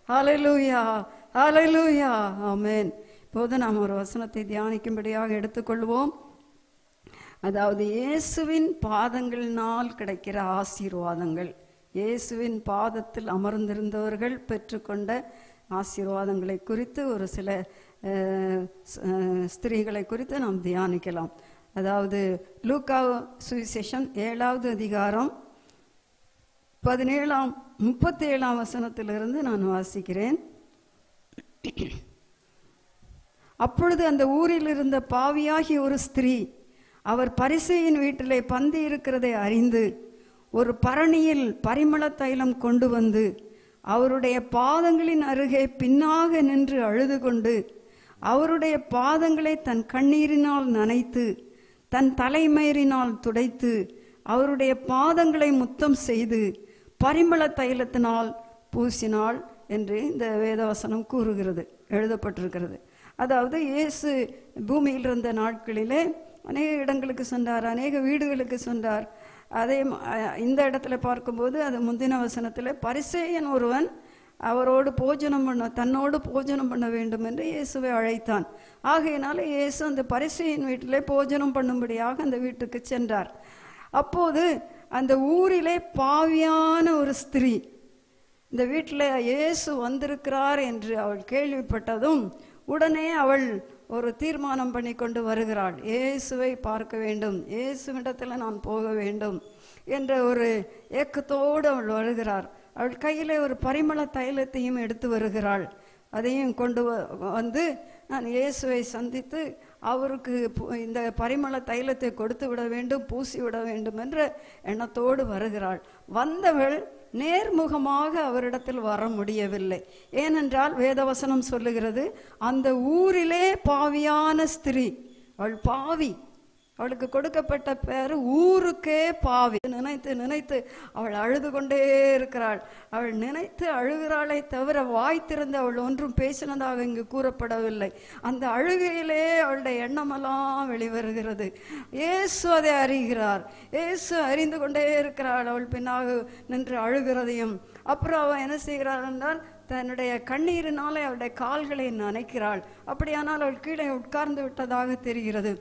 ஹல்லேலூயா, ஹல்லேலூயா, ஆமென். இப்போது நாம் ஒரு வசனத்தை தியானிக்கும்படியாக எடுத்துக்கொள்வோம். அதாவது இயேசுவின் பாதங்களினால் கிடைக்கிற ஆசீர்வாதங்கள், இயேசுவின் பாதத்தில் அமர்ந்திருந்தவர்கள் பெற்றுக்கொண்ட ஆசீர்வாதங்களை குறித்து ஒரு சில ஸ்திரீகளை குறித்து நாம் தியானிக்கலாம். அதாவது லூக்கா சுவிசேஷம் 7வது அதிகாரம் 37ஆம் வசனத்திலிருந்து நான் வாசிக்கிறேன். அப்பொழுது அந்த ஊரில் இருந்த பாவியாகிய ஒரு ஸ்திரீ அவர் பரிசேயின் வீட்டிலே பந்தி இருக்கிறதை அறிந்து ஒரு பரணியில் பரிமள தைலம் கொண்டு வந்து அவருடைய பாதங்களின் அருகே பின்னாக நின்று அழுது கொண்டு அவருடைய பாதங்களை தன் கண்ணீரினால் நனைத்து தன் தலைமயிரினால் துடைத்து அவருடைய பாதங்களை முத்தம் செய்து பரிமள தைலத்தினால் பூசினாள் என்று இந்த வேதவசனம் கூறுகிறது, எழுதப்பட்டிருக்கிறது. அதாவது இயேசு பூமியில் இருந்த நாட்களிலே அநேக இடங்களுக்கு சென்றார், அநேக வீடுகளுக்கு சென்றார். அதே இந்த இடத்துல பார்க்கும்போது அது முந்தின வசனத்தில் பரிசேயன் ஒருவன் அவரோடு தன்னோடு போஜனம் பண்ண வேண்டும் என்று இயேசுவை அழைத்தான். ஆகையினால இயேசு அந்த பரிசேயன் வீட்டிலே போஜனம் பண்ணும்படியாக அந்த வீட்டுக்கு சென்றார். அப்போது அந்த ஊரிலே பாவியான ஒரு ஸ்திரீ இந்த வீட்டில் இயேசு வந்திருக்கிறார் என்று அவள் கேள்விப்பட்டதும் உடனே அவள் ஒரு தீர்மானம் பண்ணி கொண்டு வருகிறாள். இயேசுவை பார்க்க வேண்டும், இயேசுவிடத்தில் நான் போக வேண்டும் என்ற ஒரு ஏக்கத்தோடு அவள் வருகிறார். அவள் கையில் ஒரு பரிமள தைலத்தையும் எடுத்து வருகிறாள். அதையும் கொண்டு வந்து நான் இயேசுவை சந்தித்து அவருக்கு இந்த பரிமள தைலத்தை கொடுத்து விட வேண்டும், பூசி விட வேண்டும் என்ற எண்ணத்தோடு வருகிறாள். வந்தவள் நேர்முகமாக அவரிடத்தில் வர முடியவில்லை. ஏனென்றால் வேதவசனம் சொல்லுகிறது, அந்த ஊரிலே பாவியான ஸ்திரீ, அவள் பாவி, அவளுக்கு கொடுக்கப்பட்ட பேர் ஊருக்கே பாவி. நினைத்து நினைத்து அவள் அழுது கொண்டே இருக்கிறாள். அவள் நினைத்து அழுகிறாளை தவிர வாய் திறந்து அவள் ஒன்றும் பேசினதாக இங்கு கூறப்படவில்லை. அந்த அழுகையிலே அவளுடைய எண்ணமெல்லாம் வெளிவருகிறது. இயேசு அதை அறிகிறார். இயேசு அறிந்து கொண்டே இருக்கிறாள் அவள் பின்னாக நின்று அழுகிறதையும். அப்புறம் அவள் என்ன செய்கிறாள் என்றால் தன்னுடைய கண்ணீரினாலே அவளுடைய கால்களை நனைக்கிறாள். அப்படியானால் அவள் கீழே உட்கார்ந்து விட்டதாக தெரிகிறது.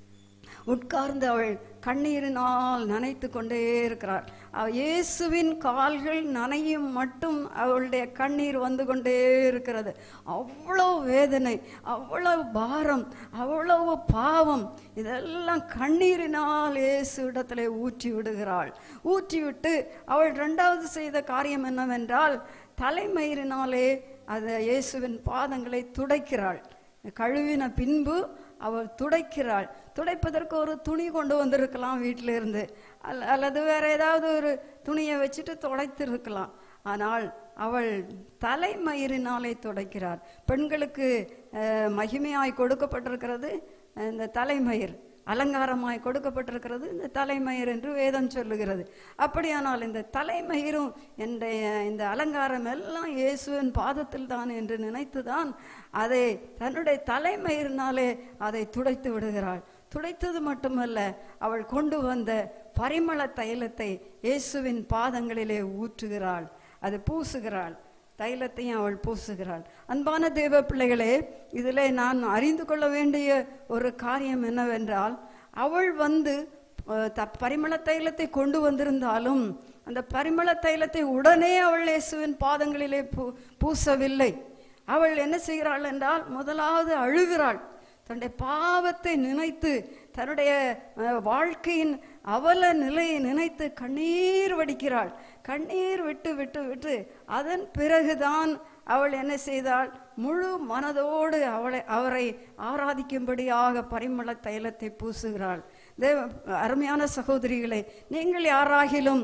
உட்கார்ந்து அவள் கண்ணீரினால் நனைத்து கொண்டே இருக்கிறாள். இயேசுவின் கால்கள் நனையும் மட்டும் அவளுடைய கண்ணீர் வந்து கொண்டே இருக்கிறது. அவ்வளவு வேதனை, அவ்வளவு பாரம், அவ்வளவு பாவம், இதெல்லாம் கண்ணீரினால் இயேசு இடத்துல ஊற்றி விடுகிறாள். ஊற்றிவிட்டு அவள் 2வது செய்த காரியம் என்னவென்றால் தலைமயிரினாலே அந்த இயேசுவின் பாதங்களை துடைக்கிறாள். கழுவின பின்பு அவள் துடைக்கிறாள். துடைப்பதற்கு ஒரு துணி கொண்டு வந்திருக்கலாம் வீட்டில இருந்து, அல்லது வேற ஏதாவது ஒரு துணியை வச்சுட்டு துடைத்திருக்கலாம். ஆனால் அவள் தலைமயிரினாலே துடைக்கிறார். பெண்களுக்கு மகிமையாய் கொடுக்கப்பட்டிருக்கிறது இந்த தலைமயிர், அலங்காரமாய் கொடுக்கப்பட்டிருக்கிறது இந்த தலைமயிர் என்று வேதம் சொல்லுகிறது. அப்படியானால் இந்த தலைமயிரும் இந்த அலங்காரம் எல்லாம் இயேசுவின் பாதத்தில் தான் என்று நினைத்துதான் அதை தன்னுடைய தலைமயிரினாலே அதை துடைத்து விடுகிறாள். துடைத்தது மட்டுமல்ல, அவள் கொண்டு வந்த பரிமள தைலத்தை இயேசுவின் பாதங்களிலே ஊற்றுகிறாள், அது பூசுகிறாள். தைலத்தையும் அவள் பூசுகிறாள். அன்பான தேவ பிள்ளைகளே, இதில் நான் அறிந்து கொள்ள வேண்டிய ஒரு காரியம் என்னவென்றால், அவள் பரிமள தைலத்தை கொண்டு வந்திருந்தாலும் அந்த பரிமள தைலத்தை உடனே அவள் இயேசுவின் பாதங்களிலே பூசவில்லை. அவள் என்ன செய்கிறாள் என்றால் முதலாவது அழுகிறாள். தன்னுடைய பாவத்தை நினைத்து, தன்னுடைய வாழ்க்கையின் அவல நிலையை நினைத்து கண்ணீர் வடிக்கிறாள். கண்ணீர் விட்டு விட்டு விட்டு அதன் பிறகுதான் அவள் என்ன செய்தாள், முழு மனதோடு அவரை ஆராதிக்கும்படியாக பரிமள தைலத்தை பூசுகிறாள். அருமையான சகோதரிகளே, நீங்கள் யாராகிலும்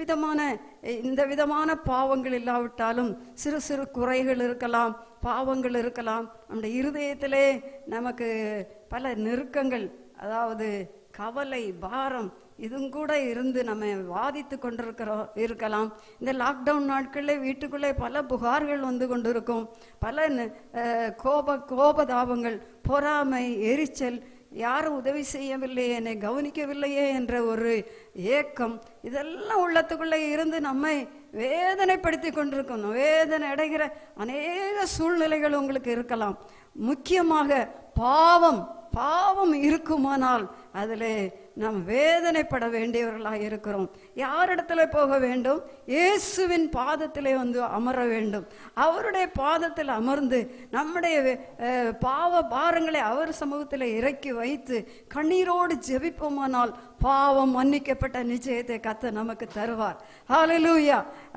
இந்த விதமான பாவங்கள் இல்லாவிட்டாலும் சிறு சிறு குறைகள் இருக்கலாம், பாவங்கள் இருக்கலாம். நம்முடைய இருதயத்திலே நமக்கு பல நெருக்கங்கள், அதாவது கவலை, பாரம் இதுவும் கூட இருந்து நம்ம வாதித்து இருக்கலாம். இந்த லாக்டவுன் நாட்களில் வீட்டுக்குள்ளே பல புகார்கள் வந்து கொண்டிருக்கும். பல கோபதாபங்கள், பொறாமை, எரிச்சல், யாரும் உதவி செய்யவில்லையே, என்னை கவனிக்கவில்லையே என்ற ஒரு ஏக்கம், இதெல்லாம் உள்ளத்துக்குள்ளே இருந்து நம்மை வேதனைப்படுத்தி கொண்டிருக்கும். வேதனை அடைகிற அநேக சூழ்நிலைகள் உங்களுக்கு இருக்கலாம். முக்கியமாக பாவம் இருக்குமானால் அதில் நாம் வேதனைப்பட வேண்டியவர்களாக இருக்கிறோம். யாரிடத்துல போக வேண்டும்? இயேசுவின் பாதத்திலே வந்து அமர வேண்டும். அவருடைய பாதத்தில் அமர்ந்து நம்முடைய பாவ பாரங்களை அவர் சமூகத்தில் இறக்கி வைத்து கண்ணீரோடு ஜெபிப்போமானால் பாவம் மன்னிக்கப்பட்ட நிச்சயத்தை கர்த்தர் நமக்கு தருவார். ஹல்லேலூயா.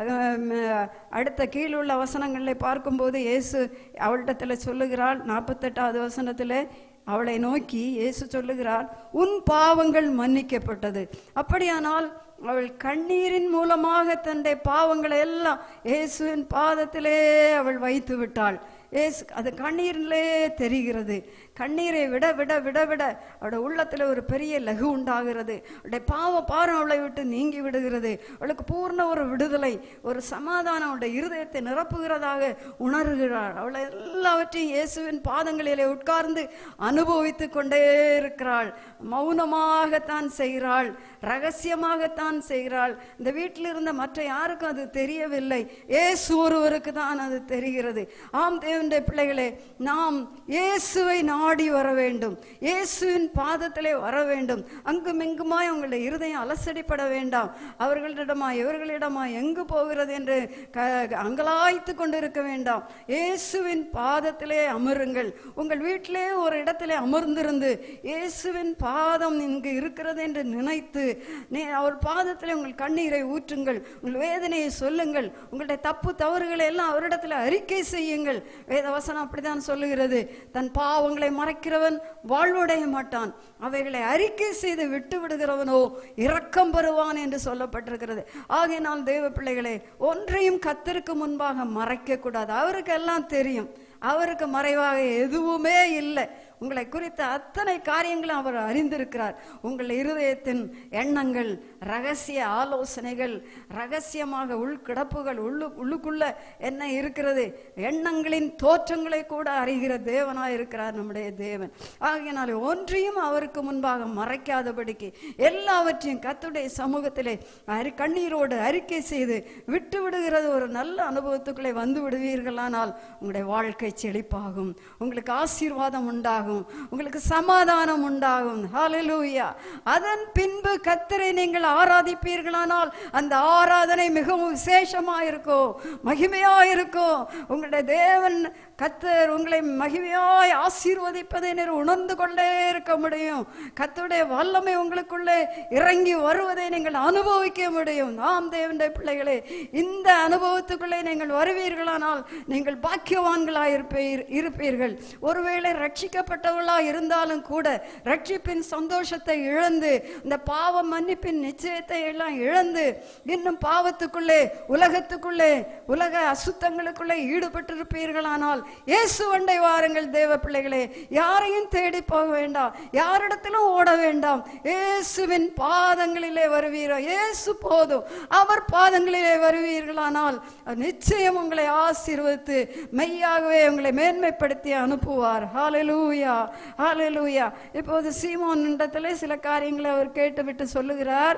அடுத்த கீழுள்ள வசனங்களில் பார்க்கும்போது இயேசு அவளிடத்தில் சொல்லுகிறாள். 48வது வசனத்தில் அவளை நோக்கி இயேசு சொல்லுகிறார், உன் பாவங்கள் மன்னிக்கப்பட்டது. அப்படியானால் அவள் கண்ணீரின் மூலமாக தன்னுடைய பாவங்களை எல்லாம் இயேசுவின் பாதத்திலே அவள் வைத்து விட்டாள். அது கண்ணீரிலே தெரிகிறது. கண்ணீரை விட விட விட விட அவளுடைய உள்ளத்தில் ஒரு பெரிய லகு உண்டாகிறது. அவளுடைய பாரம் அவளை விட்டு நீங்கி விடுகிறது. அவளுக்கு பூர்ண ஒரு விடுதலை, ஒரு சமாதானம் அவளுடைய இருதயத்தை நிரப்புகிறதாக உணர்கிறாள். அவளை எல்லாவற்றையும் இயேசுவின் பாதங்களிலே உட்கார்ந்து அனுபவித்து கொண்டே இருக்கிறாள். மௌனமாகத்தான் செய்கிறாள், ரகசியமாகத்தான் செய்கிறாள். இந்த வீட்டில் இருந்த மற்ற யாருக்கும் அது தெரியவில்லை, இயேசு ஒருவருக்கு தான் அது தெரிகிறது. ஆம் தேவனுடைய பிள்ளைகளே, நாம் இயேசுவை நாடி வர வேண்டும், இயேசுவின் பாதத்திலே வர வேண்டும். அங்கும் இங்குமாய் உங்களுடைய இருதயம் அலசடிப்பட வேண்டாம். அவர்களிடமா இவர்களிடமா எங்கு போகிறது என்று அங்கலாய்த்து கொண்டிருக்க வேண்டாம். இயேசுவின் பாதத்திலே அமருங்கள். உங்கள் வீட்டிலே ஒரு இடத்திலே அமர்ந்திருந்து இயேசுவின் பாதம் இங்கு இருக்கிறது என்று நினைத்து அவர் பாதத்திலே உங்கள் கண்ணீரை ஊற்றுங்கள், உங்கள் வேதனையை சொல்லுங்கள், உங்களுடைய தப்பு தவறுகளை எல்லாம் அவரிடத்தில் அறிக்கை செய்யுங்கள். வேதவசனம் அப்படித்தான் சொல்லுகிறது, தன் பாவங்களை மறைக்கிறவன் வாழ்வடைய மாட்டான், அவைகளை அறிக்கை செய்து விட்டு விடுகிறவனோ இரக்கம் பெறுவான் என்று சொல்லப்பட்டிருக்கிறது. ஆகையினால் தேவ பிள்ளைகளே, ஒன்றையும் கர்த்தருக்கு முன்பாக மறைக்க கூடாது. அவருக்கு எல்லாம் தெரியும், அவருக்கு மறைவாக எதுவுமே இல்லை. உங்களை குறித்த அத்தனை காரியங்களும் அவர் அறிந்திருக்கிறார். உங்கள் இருதயத்தின் எண்ணங்கள், ரகசிய ஆலோசனைகள், ரகசியமாக உள்கிடப்புகள், உள்ளுக்குள்ள என்ன இருக்கிறது, எண்ணங்களின் தோற்றங்களை கூட அறிகிற தேவனாய் இருக்கிறார் நம்முடைய தேவன். ஆகையினாலே ஒன்றையும் அவருக்கு முன்பாக மறைக்காதபடிக்கு எல்லாவற்றையும் கர்த்தருடைய சமூகத்திலே கண்ணீரோடு அறிக்கை செய்து விட்டு விடுகிறது ஒரு நல்ல அனுபவத்துக்குள்ளே வந்து விடுவீர்களானால் உங்களுடைய வாழ்க்கை செழிப்பாகும், உங்களுக்கு ஆசீர்வாதம் உண்டாகும், உங்களுக்கு சமாதானம் உண்டாகும். ஹல்லேலூயா. அதன் பின்பு கர்த்தரை நீங்கள் ஆராதிப்பீர்களானால் அந்த ஆராதனை மிகவும் விசேஷமாயிருக்கும், மகிமையாயிருக்கும். உங்களுடைய தேவன் கர்த்தர் உங்களை மகிமையாய் ஆசீர்வதிப்பதை நீங்கள் உணர்ந்து கொண்டே இருக்க முடியும். கர்த்தருடைய வல்லமை உங்களுக்குள்ளே இறங்கி வருவதை நீங்கள் அனுபவிக்க முடியும். நாம் தேவனுடைய பிள்ளைகளே, இந்த அனுபவத்துக்குள்ளே நீங்கள் வருவீர்களானால் நீங்கள் பாக்கியவான்களாய் இருப்பீர்கள். ஒருவேளை ரட்சிக்கப்பட்டவர்களாக இருந்தாலும் கூட ரட்சிப்பின் சந்தோஷத்தை இழந்து, இந்த பாவ மன்னிப்பின் நிச்சயத்தை எல்லாம் இழந்து இன்னும் பாவத்துக்குள்ளே, உலகத்துக்குள்ளே, உலக அசுத்தங்களுக்குள்ளே ஈடுபட்டிருப்பீர்களானால் இயேசு அண்டை வாருங்கள். தேவ பிள்ளைகளே, யாரையும் தேடி போக வேண்டாம், யாரிடத்திலும் ஓட வேண்டாம். இயேசுவின் பாதங்களிலே வருவீரோ, இயேசு போதும். அவர் பாதங்களிலே வருவீர்களானால் நிச்சயம் உங்களை ஆசீர்வதித்து மெய்யாகவே உங்களை மேன்மைப்படுத்தி அனுப்புவார். ஹல்லேலூயா, ஹல்லேலூயா. இப்போது சீமோன் இடத்திலே சில காரியங்களை அவர் கேட்டுவிட்டு சொல்லுகிறார்.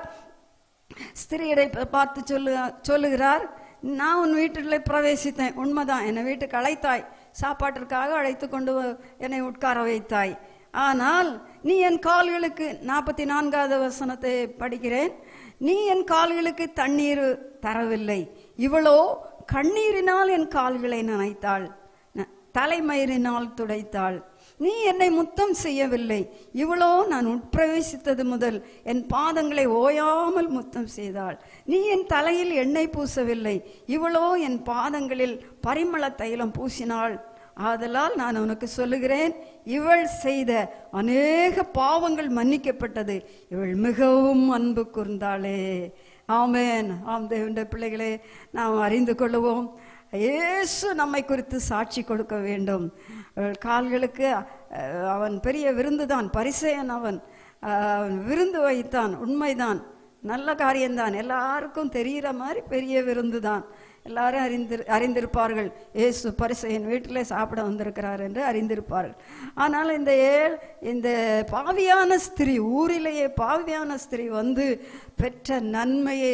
ஸ்திரீயை பார்த்து சொல்லுகிறார், நான் உன் வீட்டில் பிரவேசித்தேன், உண்மைதான், என்னை வீட்டுக்கு அழைத்தாய், சாப்பாட்டிற்காக அழைத்து கொண்டு என்னை உட்கார வைத்தாய். ஆனால் நீ என் கால்களுக்கு, 44வது வசனத்தை படிக்கிறேன், நீ என் கால்களுக்கு தண்ணீர் தரவில்லை, இவளோ கண்ணீரினால் என் கால்களை நனைத்தாள், தலைமயிரினால் துடைத்தாள். நீ என்னை முத்தம் செய்யவில்லை, இவளோ நான் உட்பிரவேசித்தது முதல் என் பாதங்களை ஓயாமல் முத்தம் செய்தாள். நீ என் தலையில் எண்ணெய் பூசவில்லை, இவளோ என் பாதங்களில் பரிமள தைலம் பூசினாள். ஆதலால் நான் உனக்கு சொல்லுகிறேன், இவள் செய்த அநேக பாவங்கள் மன்னிக்கப்பட்டது, இவள் மிகவும் அன்பு கூர்ந்தாளே. ஆமென். ஆம் தேவனுடைய பிள்ளைகளே, நாம் அறிந்து கொள்ளுவோம், இயேசு நம்மை குறித்து சாட்சி கொடுக்க வேண்டும். கால்களுக்கு அவன் பெரிய விருந்துதான், பரிசேயன் அவன், விருந்து வைத்தான், உண்மைதான், நல்ல காரியம்தான், எல்லாருக்கும் தெரிகிற மாதிரி பெரிய விருந்து தான். எல்லாரும் அறிந்திருப்பார்கள், இயேசு பரிசேயன் வீட்டில் சாப்பிட வந்திருக்கிறார் என்று அறிந்திருப்பார்கள். ஆனால் இந்த பாவியான ஸ்திரீ, ஊரிலேயே பாவியான ஸ்திரீ வந்து பெற்ற நன்மையை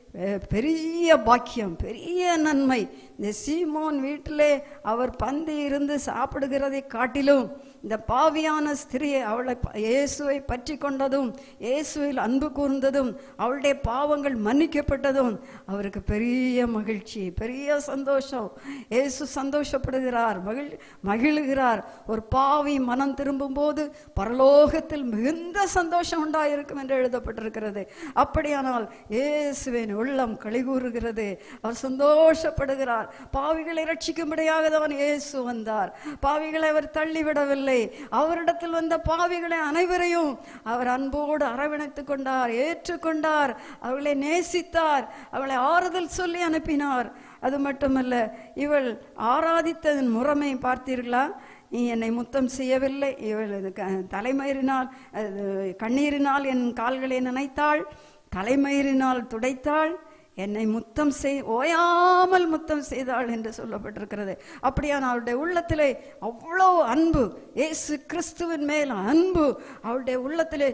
பெரிய பாக்கியம், பெரிய நன்மை. இந்த சீமோன் வீட்டிலே அவர் பந்தி இருந்து சாப்பிடுகிறதை காட்டிலும் இந்த பாவியான ஸ்திரியை, அவளை இயேசுவை பற்றி கொண்டதும், இயேசுவில் அன்பு கூர்ந்ததும், அவளுடைய பாவங்கள் மன்னிக்கப்பட்டதும் அவருக்கு பெரிய மகிழ்ச்சி, பெரிய சந்தோஷம். இயேசு சந்தோஷப்படுகிறார், மகிழ்கிறார். ஒரு பாவி மனம் திரும்பும் போது பரலோகத்தில் மிகுந்த சந்தோஷம் உண்டாயிருக்கும் என்று எழுதப்பட்டிருக்கிறது. அப்படியானால் இயேசுவின் உள்ளம் களிகூறுகிறது, அவர் சந்தோஷப்படுகிறார். பாவிகளை ரட்சிக்கும்படியாக தான் இயேசு வந்தார். பாவிகளை அவர் தள்ளிவிடவில்லை. அவரிடத்தில் வந்த பாவிகளை அனைவரையும் அவர் அன்போடு அரவணைத்துக் கொண்டார், ஏற்றுக்கொண்டார், அவர்களை நேசித்தார், அவளை ஆறுதல் சொல்லி அனுப்பினார். அது மட்டுமல்ல, இவள் ஆராதித்ததன் முறைமை பார்த்தீர்களா? நீ என்னை முத்தம் செய்யவில்லை, இவள் தலைமயிரினால் கண்ணீரினால் என் கால்களை நனைத்தாள், தலைமயிரினால் துடைத்தாள், என்னை முத்தம் ஓயாமல் முத்தம் செய்தாள் என்று சொல்லப்பட்டிருக்கிறது. அப்படியான அவளுடைய உள்ளத்திலே அவ்வளோ அன்பு, இயேசு கிறிஸ்துவின் மேல் அன்பு அவளுடைய உள்ளத்திலே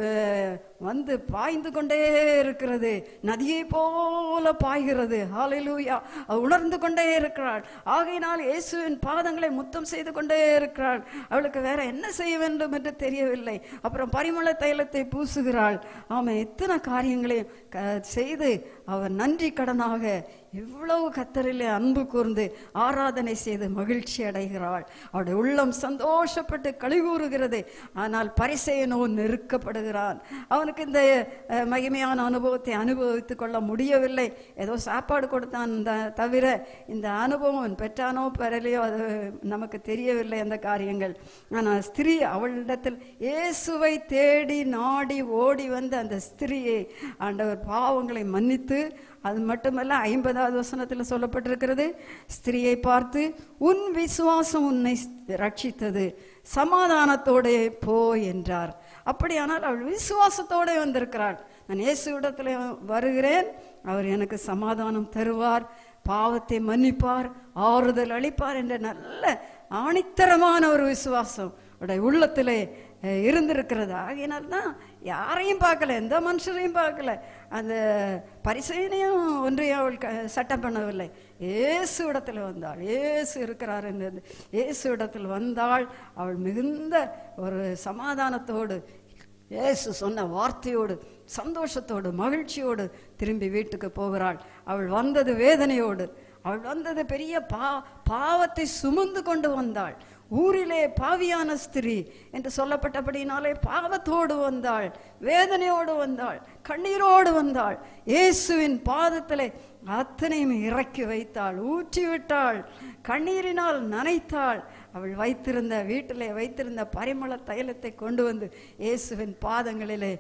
வந்து பாய்ந்து கொண்டே இருக்கிறது, நதியை போல பாய்கிறது. ஹல்லேலூயா! உணர்ந்து கொண்டே இருக்கிறாள். ஆகையினால் இயேசுவின் பாதங்களை முத்தம் செய்து கொண்டே இருக்கிறாள். அவளுக்கு வேற என்ன செய்ய வேண்டும் என்று தெரியவில்லை. அப்புறம் பரிமள தைலத்தை பூசுகிறாள். ஆமாம், எத்தனை காரியங்களையும் செய்து அவர் நன்றி கடனாக இவ்வளவு கர்த்தரிலே அன்பு கூர்ந்து ஆராதனை செய்து மகிழ்ச்சி அடைகிறாள். அவருடைய உள்ளம் சந்தோஷப்பட்டு களிகூறுகிறது. ஆனால் பரிசேயனோ நெருக்கப்படுகிறான். அவனுக்கு இந்த மகிமையான அனுபவத்தை அனுபவித்துக் கொள்ள முடியவில்லை. ஏதோ சாப்பாடு கொடுத்தான் தவிர இந்த அனுபவம் பெற்றானோ பெறலையோ அது நமக்கு தெரியவில்லை அந்த காரியங்கள். ஆனால் ஸ்திரீ அவளிடத்தில் இயேசுவை தேடி நாடி ஓடி வந்த அந்த ஸ்திரியை ஆண்டவர் பாவங்களை மன்னித்து, அது மட்டுமல்ல 50வது வசனத்தில் சொல்லப்பட்டிருக்கிறது, ஸ்திரியை பார்த்து உன் விசுவாசம் உன்னை ரட்சித்தது, சமாதானத்தோடு போ என்றார். அப்படியானால் அவள் விசுவாசத்தோடு வந்திருக்கிறாள். நான் இயேசுவிடத்தில் வருகிறேன், அவர் எனக்கு சமாதானம் தருவார், பாவத்தை மன்னிப்பார், ஆறுதல் அளிப்பார் என்ற நல்ல ஆணித்தரமான ஒரு விசுவாசம் அவருடைய உள்ளத்திலே இருந்திருக்கிறது. ஆகையினால்தான் யாரையும் பார்க்கல, எந்த மனுஷரையும் பார்க்கல, அந்த பரிசேயனையும் ஒன்றையும் அவள் சட்டம் பண்ணவில்லை. இயேசு இடத்துல வந்தாள். இயேசு இருக்கிறார் என்று இயேசு இடத்தில் வந்தாள். அவள் மிகுந்த ஒரு சமாதானத்தோடு, இயேசு சொன்ன வார்த்தையோடு, சந்தோஷத்தோடு, மகிழ்ச்சியோடு திரும்பி வீட்டுக்கு போகிறாள். அவள் வந்தது வேதனையோடு, அவள் வந்தது பெரிய பாவத்தை சுமந்து கொண்டு வந்தாள். ஊரிலே பாவியான ஸ்திரீ என்று சொல்லப்பட்டபடினாலே பாவத்தோடு வந்தாள், வேதனையோடு வந்தாள், கண்ணீரோடு வந்தாள். இயேசுவின் பாதத்திலே அத்தனையும் இறக்கி வைத்தாள், ஊற்றிவிட்டாள், கண்ணீரினால் நனைத்தாள். அவள் வீட்டிலே வைத்திருந்த பரிமள தைலத்தை கொண்டு வந்து இயேசுவின் பாதங்களிலே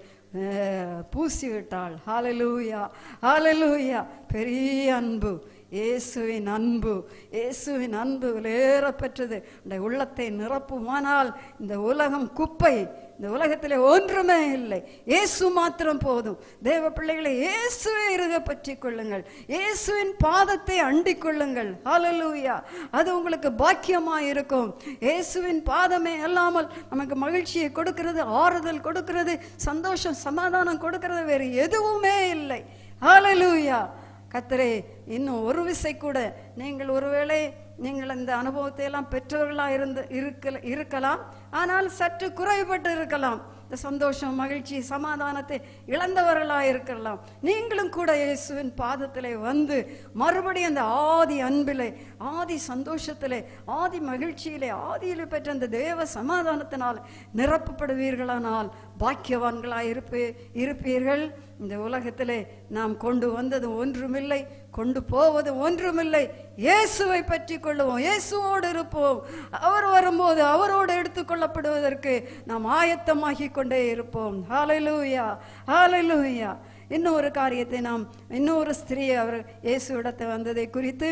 பூசிவிட்டாள். ஹல்லேலூயா, ஹல்லேலூயா! பெரிய அன்பு, இயேசுவின் அன்பு, இயேசுவின் அன்பு விலையேறப்பெற்றது. இந்த உள்ளத்தை நிரப்புமானால் இந்த உலகம் குப்பை, இந்த உலகத்திலே ஒன்றுமே இல்லை, இயேசு மாத்திரம் போதும். தேவ பிள்ளைகளை இயேசுவை இறுக பற்றி கொள்ளுங்கள், இயேசுவின் பாதத்தை அண்டிக் கொள்ளுங்கள். ஹல்லேலூயா! அது உங்களுக்கு பாக்கியமாய் இருக்கும். இயேசுவின் பாதமே அல்லாமல் நமக்கு மகிழ்ச்சியை கொடுக்கிறது, ஆறுதல் கொடுக்கிறது, சந்தோஷம், சமாதானம் கொடுக்கிறது வேறு எதுவுமே இல்லை. ஹல்லேலூயா! கர்த்தரே, இன்னும் ஒரு விசை கூட நீங்கள் ஒருவேளை நீங்கள் அந்த அனுபவத்தை எல்லாம் பெற்றவர்களாக இருக்கலாம், ஆனால் சற்று குறைபட்டு இருக்கலாம். இந்த சந்தோஷம், மகிழ்ச்சி, சமாதானத்தை இழந்தவர்களாக இருக்கலாம். நீங்களும் கூட இயேசுவின் பாதத்திலே வந்து மறுபடியும் அந்த ஆதி அன்பிலே, ஆதி சந்தோஷத்திலே, ஆதி மகிழ்ச்சியிலே, ஆதியிலே பெற்ற அந்த தேவ சமாதானத்தினால் நிரப்பப்படுவீர்களானால் பாக்கியவான்களாக இருப்பீர்கள். இந்த உலகத்திலே நாம் கொண்டு வந்தது ஒன்றுமில்லை, கொண்டு போவது ஒன்றுமில்லை. இயேசுவை பற்றி கொள்ளுவோம், இயேசுவோடு இருப்போம். அவர் வரும்போது அவரோடு எடுத்துக்கொள்ளப்படுவதற்கு நாம் ஆயத்தமாகி கொண்டே இருப்போம். ஹல்லேலூயா, ஹல்லேலூயா! இன்னொரு காரியத்தை நாம், இன்னொரு ஸ்திரீ அவர் இயேசுவிடத்தை வந்ததை குறித்து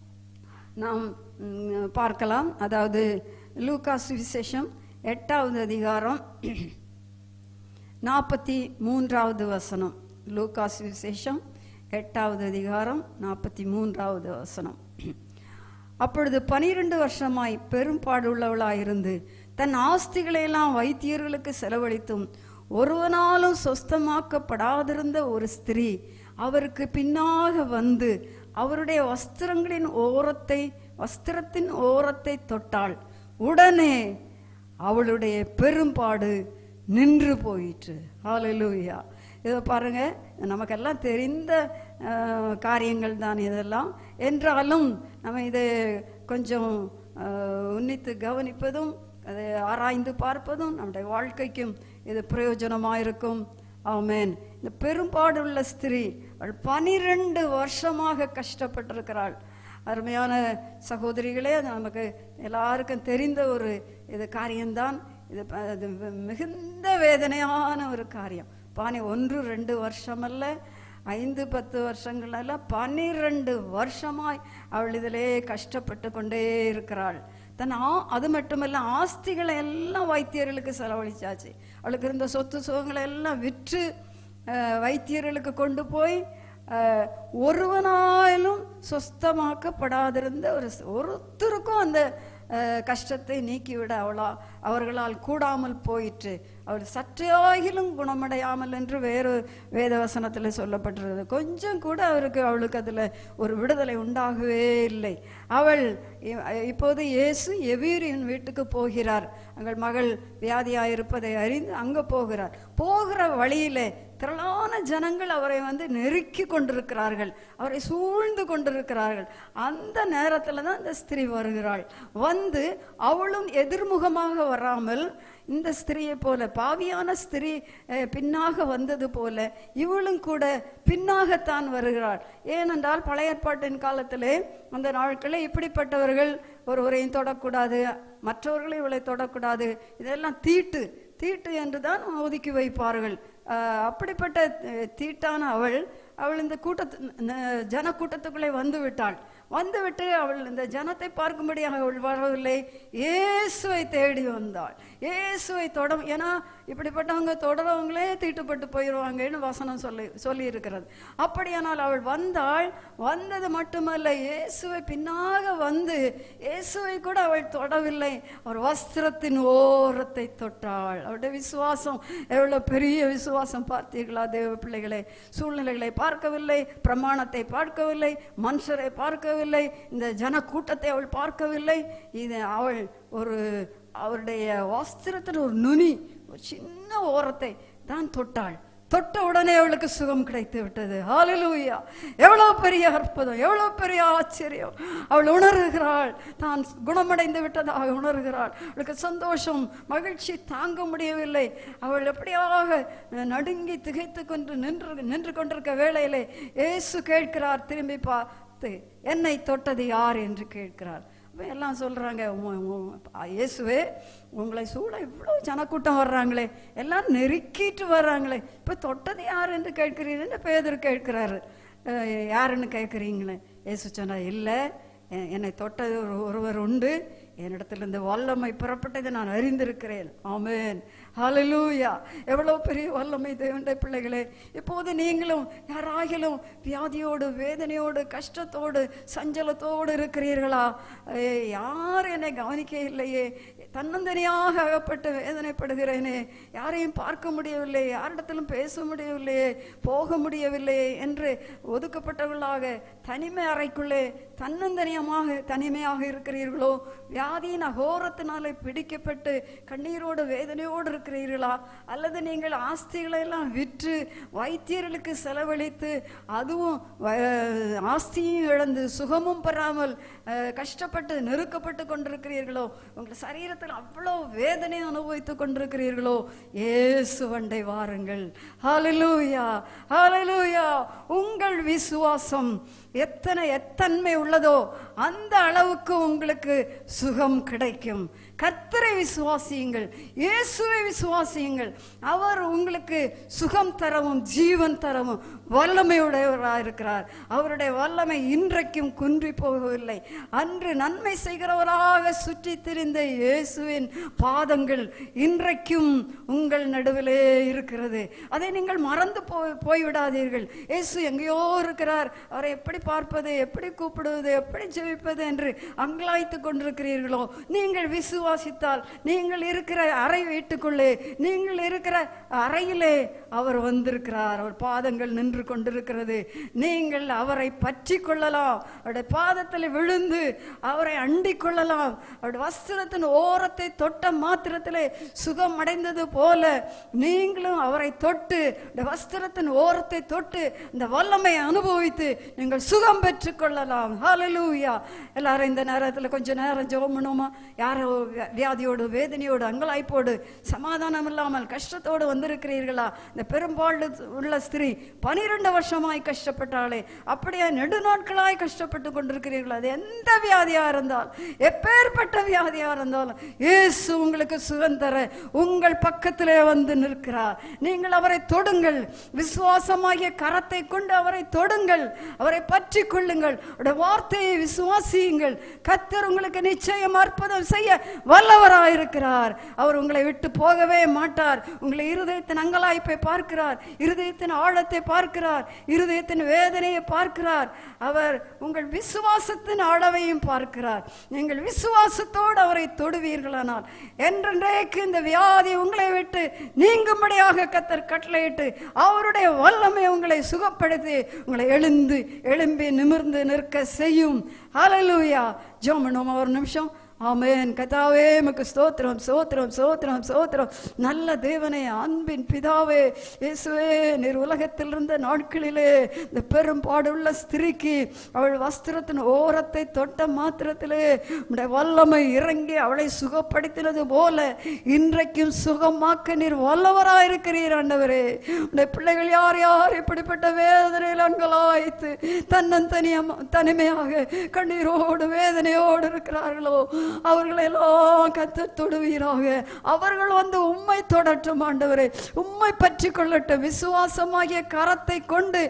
நாம் பார்க்கலாம். அதாவது லூக்கா சுவிசேஷம் 8வது அதிகாரம் 43வது வசனம். லூக்கா சுவிசேஷம் 8வது அதிகாரம் 43வது வசனம். அப்பொழுது 12 வருஷமாய் பெரும்பாடுள்ளவளாயிருந்து தன் ஆஸ்திகளை எல்லாம் வைத்தியர்களுக்கு செலவழித்தும் ஒருவனாலும் சொஸ்தமாக்கப்படாதிருந்த ஒரு ஸ்திரீ அவருக்கு பின்னாக வந்து அவருடைய வஸ்திரத்தின் ஓரத்தை தொட்டாள். உடனே அவளுடைய பெரும்பாடு நின்று போயிற்று. ஹல்லேலூயா. இதை பாருங்க, நமக்கெல்லாம் தெரிந்த காரியங்கள் தான் இதெல்லாம். என்றாலும் நம்ம இதை கொஞ்சம் உன்னித்து கவனிப்பதும் அதை ஆராய்ந்து பார்ப்பதும் நம்முடைய வாழ்க்கைக்கும் இது பிரயோஜனமாயிருக்கும். ஆமென். இந்த பெரும்பாடுள்ள ஸ்திரீ அவள் 12 வருஷமாக கஷ்டப்பட்டிருக்கிறாள். அருமையான சகோதரிகளே, அது நமக்கு எல்லாருக்கும் தெரிந்த ஒரு இது காரியம்தான். இது மிகுந்த வேதனையான ஒரு காரியம். 1-2 வருஷமல்ல, 5-10 வருஷங்கள் அல்ல, 12 வருஷமாய் அவள் இதிலே கஷ்டப்பட்டு கொண்டே இருக்கிறாள். அது மட்டுமல்ல, ஆஸ்திகளை எல்லாம் வைத்தியர்களுக்கு செலவழிச்சாச்சு. அவளுக்கு இருந்த சொத்து சுகங்களை எல்லாம் விற்று வைத்தியர்களுக்கு கொண்டு போய் ஒருவனாலும் சொஸ்தமாக்கப்படாதிருந்த ஒருத்தருக்கும் அந்த கஷ்டத்தை நீக்கிவிட அவர்களால் கூடாமல் போயிற்று. அவள் சற்றையாகிலும் குணமடையாமல் என்று வேறு வேதவசனத்தில் சொல்லப்பட்டிருந்தது. கொஞ்சம் கூட அவளுக்கு அதில் ஒரு விடுதலை உண்டாகவே இல்லை. அவள் இப்போது இயேசு எவீரின் வீட்டுக்கு போகிறார். எங்கள் மகள் வியாதியாயிருப்பதை அறிந்து அங்கே போகிறார். போகிற வழியிலே திரளான ஜனங்கள் அவரை நெருக்கி கொண்டிருக்கிறார்கள், அவரை சூழ்ந்து கொண்டிருக்கிறார்கள். அந்த நேரத்தில் தான் இந்த ஸ்திரீ வருகிறாள். வந்து அவளும் எதிர்முகமாக வராமல் இந்த ஸ்திரியை போல, பாவியான ஸ்திரீ பின்னாக வந்தது போல இவளும் கூட பின்னாகத்தான் வருகிறாள். ஏனென்றால் பழைய ஏற்பாட்டின் காலத்திலே அந்த நாட்களில் இப்படிப்பட்டவர்கள் ஒருவரையும் தொடக்கூடாது, மற்றவர்களையும் இவளை தொடக்கூடாது, இதெல்லாம் தீட்டு என்று தான் ஒதுக்கி வைப்பார்கள். அப்படிப்பட்ட தீட்டான அவள் இந்த ஜனக்கூட்டத்துக்குள்ளே வந்துவிட்டு அவள் இந்த ஜனத்தை பார்க்கும்படியாக அவள் வரவில்லை, இயேசுவை தேடி வந்தாள். இயேசுவை ஏன்னா இப்படிப்பட்டவங்க தொடரவங்களே தீட்டுப்பட்டு போயிடுவாங்கன்னு வசனம் சொல்லி இருக்கிறது. அப்படியானால் அவள் வந்தது மட்டுமல்ல, இயேசுவை பின்னாக வந்து இயேசுவை கூட அவள் தொடவில்லை, அவர் வஸ்திரத்தின் ஓரத்தை தொட்டாள். அவருடைய விசுவாசம் எவ்வளவு பெரிய விசுவாசம் பார்த்தீர்களா தேவ பிள்ளைகளே? சூழ்நிலைகளை பார்க்கவில்லை, பிரமாணத்தை பார்க்கவில்லை, மனுஷரை பார்க்கவில்லை, இந்த ஜன கூட்டத்தை அவள் பார்க்கவில்லை. இது அவள் அவருடைய வஸ்திரத்தில் ஒரு நுனி, ஒரு சின்ன ஓரத்தை தான் தொட்டாள். தொட்ட உடனே அவளுக்கு சுகம் கிடைத்து விட்டது. ஹல்லேலூயா! எவ்வளவு பெரிய அற்புதம், எவ்வளவு பெரிய ஆச்சரியம்! அவள் உணர்கிறாள், தான் குணமடைந்து விட்டதாக உணர்கிறாள். அவளுக்கு சந்தோஷம், மகிழ்ச்சி தாங்க முடியவில்லை. அவள் எப்படியாக நடுங்கி திகைத்து கொண்டு நின்று கொண்டிருக்க வேளையிலே இயேசு கேட்கிறார், திரும்பி பார்த்து, என்னை தொட்டது யார் என்று கேட்கிறார். எல்லாம் சொல்றாங்க, இயேசுவே உங்களை சூழ இவ்வளவு ஜனக்கூட்டம் வர்றாங்களே, எல்லாம் நெருக்கிட்டு வர்றாங்களே, இப்ப தொட்டது யார் என்று கேட்கிறீங்கன்னு பேதுரு கேட்கிறாரு. யாருன்னு கேட்குறீங்களே? இயேசு சொன்னா, இல்லை, என்னை தொட்டது ஒருவர் உண்டு, என்னிடத்தில் இந்த வல்லமை புறப்பட்டதை நான் அறிந்திருக்கிறேன். ஆமென், ஹல்லேலூயா! எவ்வளவு பெரிய வல்லமை தேவனுடைய பிள்ளைகளே! இப்போது நீங்களும் யாராகிலும் வியாதியோடு, வேதனையோடு, கஷ்டத்தோடு, சஞ்சலத்தோடு இருக்கிறீர்களா? யார் என்னை கவனிக்க இல்லையே, தன்னந்தனியாக அகப்பட்டு வேதனைப்படுகிறேனே, யாரையும் பார்க்க முடியவில்லை, யாரிடத்திலும் பேச முடியவில்லையே, போக முடியவில்லையே என்று ஒதுக்கப்பட்டவர்களாக தனிமை அறைக்குள்ளே தனிமையாக இருக்கிறீர்களோ? வியாதியின் அகோரத்தினாலே பிடிக்கப்பட்டு கண்ணீரோடு வேதனையோடு இருக்கிறீர்களா? அல்லது நீங்கள் ஆஸ்திகளை எல்லாம் விற்று வைத்தியர்களுக்கு செலவழித்து அதுவும் ஆஸ்தியும் இழந்து சுகமும் பெறாமல் கஷ்டப்பட்டு நெருக்கப்பட்டு கொண்டிருக்கிறீர்களோ? உங்கள் சரீரத்தில் அவ்வளோ வேதனை அனுபவித்துக் கொண்டிருக்கிறீர்களோ? இயேசுவண்டை வாருங்கள். ஹல்லேலூயா, ஹல்லேலூயா! உங்கள் விசுவாசம் எத்தன்மை உள்ளதோ அந்த அளவுக்கு உங்களுக்கு சுகம் கிடைக்கும். கர்த்தரை விசுவாசியுங்கள், இயேசுவை விசுவாசியுங்கள். அவர் உங்களுக்கு சுகம் தரவும் ஜீவன் தரவும் வல்லமையுடையவராக இருக்கிறார். அவருடைய வல்லமை இன்றைக்கும் குன்றி போகவில்லை. அன்று நன்மை செய்கிறவராக சுற்றி திரிந்த இயேசுவின் பாதங்கள் இன்றைக்கும் உங்கள் நடுவிலே இருக்கிறது. அதை நீங்கள் மறந்து போய்விடாதீர்கள். இயேசு எங்கேயோ இருக்கிறார், அவரை எப்படி பார்ப்பது, எப்படி கூப்பிடுவது, எப்படி ஜெபிப்பது என்று அங்கலாய்த்து கொண்டிருக்கிறீர்களோ, நீங்கள் விசுவாசித்தால் நீங்கள் இருக்கிற அறை வீட்டுக்குள்ளே, நீங்கள் இருக்கிற அறையிலே அவர் வந்திருக்கிறார். அவர் பாதங்கள் நின்று கொண்டிருக்கிறது. நீங்கள் அவரை பற்றி கொள்ளலாம், அவருடைய பாதத்தில் விழுந்து அவரை அண்டிக் கொள்ளலாம். அவருடைய வஸ்திரத்தின் ஓரத்தை தொட்ட மாத்திரத்திலே சுகம் அடைந்தது போல நீங்களும் அவரை தொட்டு வஸ்திரத்தின் ஓரத்தை தொட்டு இந்த வல்லமை அனுபவித்து நீங்கள் சுகம் பெற்றுக் கொள்ளலாம். ஹல்லேலூயா. எல்லாரும் இந்த நேரத்தில் கொஞ்ச நேரம் ஜெபம் பண்ணுவோமா? யாரோ வியாதியோடு, வேதனையோடு, அங்கலாய்ப்போடு, சமாதானம் இல்லாமல் கஷ்டத்தோடு வந்திருக்கிறீர்களா? இந்த பெரும்பாடு உள்ள ஸ்திரீ 12 வருஷமாய் கஷ்டப்பட்டாலே, அப்படியே நெடுநாட்களாய் கஷ்டப்பட்டு கொண்டிருக்கிறீர்களா? அது எந்த வியாதியா இருந்தால், எப்பேற்பட்ட வியாதியா இருந்தாலும் இயேசு உங்களுக்கு சுகம் தர உங்கள் பக்கத்திலே வந்து நிற்கிறார். நீங்கள் அவரை தொடுங்கள். விசுவாசமாகிய கரத்தை கொண்டு அவரை தொடுங்கள், அவரை பற்றி கொள்ளுங்கள், வார்த்தையை விசுவாசியுங்கள். கர்த்தர் உங்களுக்கு நிச்சயம் அற்புதம் செய்ய வல்லவராயிருக்கிறார். அவர் உங்களை விட்டு போகவே மாட்டார். உங்களை இருதயத்தின் அங்கலாய்ப்பை பார்க்கிறார், இருதயத்தின் ஆழத்தை பார்க்கிறார், இருதயத்தின் வேதனையை பார்க்கிறார். அவர் உங்கள் விசுவாசத்தின் அளவையும் பார்க்கிறார். நீங்கள் விசுவாசத்தோடு அவரை தொடுவீர்களானால் என்றென்றைக்கு இந்த வியாதி உங்களை விட்டு நீங்கும்படியாக கர்த்தர் கட்டளையிட்டு அவருடைய வல்லமை உங்களை சுகப்படுத்தி உங்களை எழும்பி நிமிர்ந்து நிற்க செய்யும். ஹல்லேலூயா. ஜெபம் பண்ணுவோம் ஒரு நிமிஷம். ஆமென். கர்த்தாவே உமக்கு ஸ்தோத்திரம், ஸ்தோத்திரம், ஸ்தோத்திரம், ஸ்தோத்திரம். நல்ல தேவனே, அன்பின் பிதாவே, இயேசுவே, நீர் உலகத்தில் இருந்த நாட்களிலே இந்த பெரும்பாடுள்ள ஸ்திரீக்கு அவள் வஸ்திரத்தின் ஓரத்தை தொட்ட மாத்திரத்திலே உடைய வல்லமை இறங்கி அவளை சுகப்படுத்தினது போல இன்றைக்கும் சுகமாக்க நீர் வல்லவராயிருக்கிறீர் ஆண்டவரே. உடைய பிள்ளைகள் யார் யார் இப்படிப்பட்ட வேதனையில் அங்கலாய்த்து தனிமையாக கண்ணீரோடு வேதனையோடு இருக்கிறார்களோ, அவர்களெல்லாம் கர்த்தர் தொடுவீராக. அவர்கள் வந்து உம்மை தொடட்டும் ஆண்டவரே, உம்மை பற்றி கொள்ளட்டும். விசுவாசமாகிய கரத்தை கொண்டு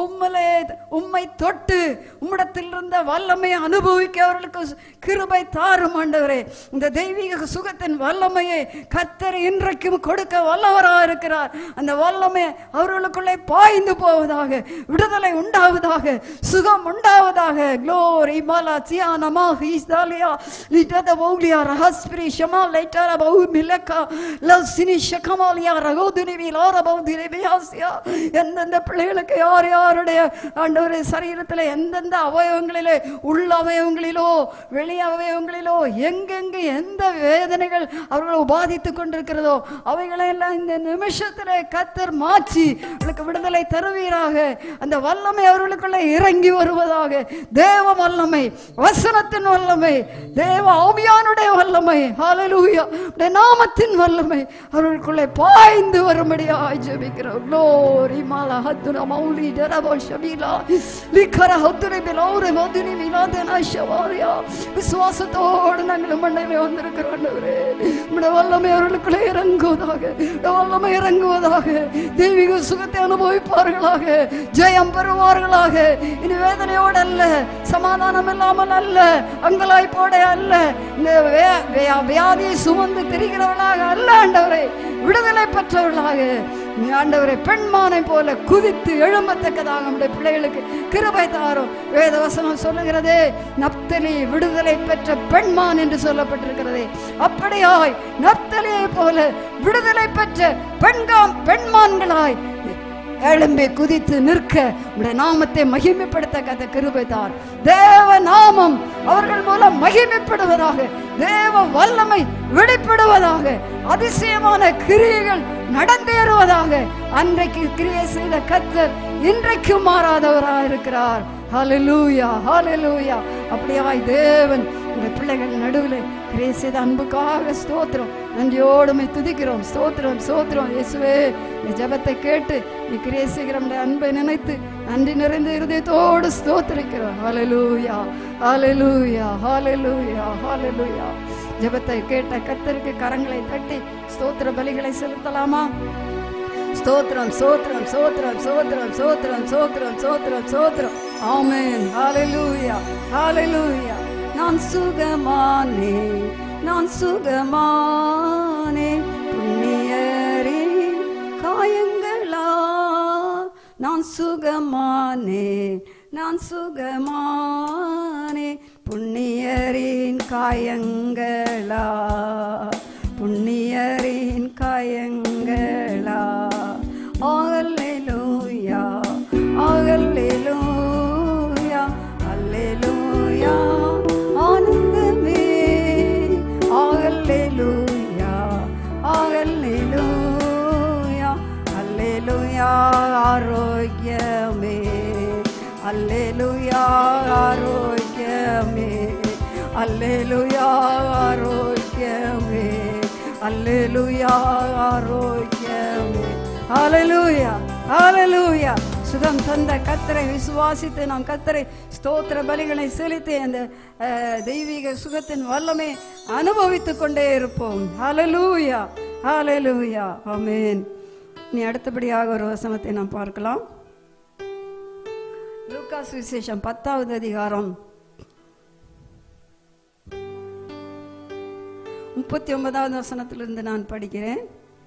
உம்மை தொட்டு உம்மிடத்தில் இருந்த வல்லமையை அனுபவிக்க அவர்களுக்கு கிருபை தாரும் ஆண்டவரே. இந்த தெய்வீக சுகத்தின் வல்லமையை கர்த்தர் இன்றைக்கும் கொடுக்க வல்லவராக இருக்கிறார். அந்த வல்லமை அவர்களுக்குள்ளே பாய்ந்து போவதாக, விடுதலை உண்டாவதாக, சுகம் உண்டாவதாக. க்ளோரி மாலா சியானமா ஹீஸ்தாலியா லிட்டத பௌலியா ரஹஸ்பிரி ஷமா லைட்டர பௌ மிலகா லசினி ஷகமாலியா ரகோதுனி விலார பௌதினி பியாசியா. எந்தெந்த பிள்ளைகளுக்கு யார் யாருடைய ஆண்டவரே சரீரத்தில் எந்தெந்த அவயவங்களிலே, உள்ள அவயவங்களிலோ வெளி அவயவங்களிலோ எங்கெங்கு எந்த வேதனைகள் அவர்களை பாதித்துக் கொண்டிருக்கிறதோ அவைகளெல்லாம் இந்த நிமிஷத்திலே கர்த்தர் மாற்றி அவர்களுக்கு விடுதலை தருவீராக. அந்த வல்லமை அவர்களுக்குள்ள இறங்கி வருவதாக. தேவ வல்லமை, வசனத்தின் வல்லமை, தேவ ஆவியானுடைய வல்லமை, ஹல்லேலூயா, நாமத்தின் வல்லமை அவர்களுக்குள்ளே பாய்ந்து வரும்படியாய் ஜெபிக்கிறோம். க்ளோரி மாலா ஹத்துனா மௌலி டரபோ ஷபீலா லிகர ஹத்துனி பிலௌரி மதுனி மிலாதனா ஷவாரியா. விசுவாசத்தோடு நாங்கள் மண்டையிலே வந்திருக்கிறோம் ஆண்டவரே. உம்முடைய வல்லமை அவர்களுக்குள்ளே இறங்குவதாக, வல்லமை இறங்குவதாக. தெய்வீக சுகத்தை அனுபவிப்பார்களாக, ஜெயம் பெறுவார்களாக. இனி வேதனையோடு அல்ல, சமாதானம் இல்லாமல் அல்ல, அங்கலாய்ப்போட அல்ல, இந்த வியாதியை சுமந்து திரிகிறவர்களாக அல்ல ஆண்டவரே, விடுதலை பெற்றவர்களாக ஆண்டவரே பெண்மானை போல குதித்து எழும்பத்தக்கதாக நம்முடைய பிள்ளைகளுக்கு கிருபை தாரும். வேதவசனம் சொல்லுகிறதே, நப்தலி விடுதலை பெற்ற பெண்மான் என்று சொல்லப்பட்டிருக்கிறதே, அப்படியாய் நப்தலியை போல விடுதலை பெற்ற பெண்மான்களாய் எழும்பி குதித்து நிற்க உடைய நாமத்தை மகிமைப்படுத்த கத்த கிருபை தார். தேவ நாமம் அவர்கள் மூலம் மகிமைப்படுவதாக, தேவ வல்லமை வெளிப்படுவதாக, அதிசயமான கிரியைகள் நடந்தேறுவதாக. அன்றைக்கு கிரியை செய்த கர்த்தர் இன்றைக்கும் மாறாதவராக இருக்கிறார். ஹல்லேலூயா, ஹல்லேலூயா. அப்படியாய் தேவன் இந்த பிள்ளைகள் நடுவில் கிரியை செய்த அன்புக்காக ஸ்தோத்திரம், நன்றியோடுமை துதிக்கிறோம். ஸ்தோத்திரம், ஸ்தோத்திரம் இயேசுவே. இந்த ஜெபத்தை கேட்டு நீ கிரியை செய்கிற அன்பை நினைத்து நன்றி நிறைந்த இருதயத்தோடு ஸ்தோத்திரிக்கிறோம். ஹல்லேலூயா, ஹல்லேலூயா, ஹல்லேலூயா, ஹல்லேலூயா. ஜெபத்தை கேட்ட கர்த்தருக்கு கரங்களை தட்டி ஸ்தோத்திர பலிகளை செலுத்தலாமா? ஸ்தோத்திரம், ஸ்தோத்திரம், ஸ்தோத்திரம், ஸ்தோத்திரம், ஸ்தோத்திரம், ஸ்தோத்திரம், ஸ்தோத்திரம், ஸ்தோத்திரம். ஆமென். ஹல்லேலூயா, ஹல்லேலூயா. நான் சுகமானே, நான் சுகமானே, புண்ணியரே காயங்களா நான் சுகமானே, நான் சுகமானே புண்ணியரின் காயங்களா, புண்ணியரின் காயங்களா. அல்லேலூயா அல்லேலூயா அல்லேலூயா ஆனந்தமே. அல்லேலூயா அல்லேலூயா அல்லேலூயா ஆரோக்கியமே. அல்லேலூயா ஆரோக்கியமே. அல்லேலூயா ஆரோக்கியமே. அல்லேலூயா ஆரோக்கியமே. ஹல்லேலூயா ஹல்லேலூயா. சுகம் தந்த கர்த்தரை விசுவாசித்து நாம் கர்த்தரை ஸ்தோத்திர பலிகளை செலுத்தி அந்த தெய்வீக சுகத்தின் வல்லமை அனுபவித்துக் கொண்டே இருப்போம். ஹல்லேலூயா ஹல்லேலூயா ஆமென். இனி அடுத்தபடியாக ஒரு வசனத்தை நாம் பார்க்கலாம். லூக்கா சுவிசேஷம் 10வது அதிகாரம் 39வது வசனத்திலிருந்து நான் படிக்கிறேன்.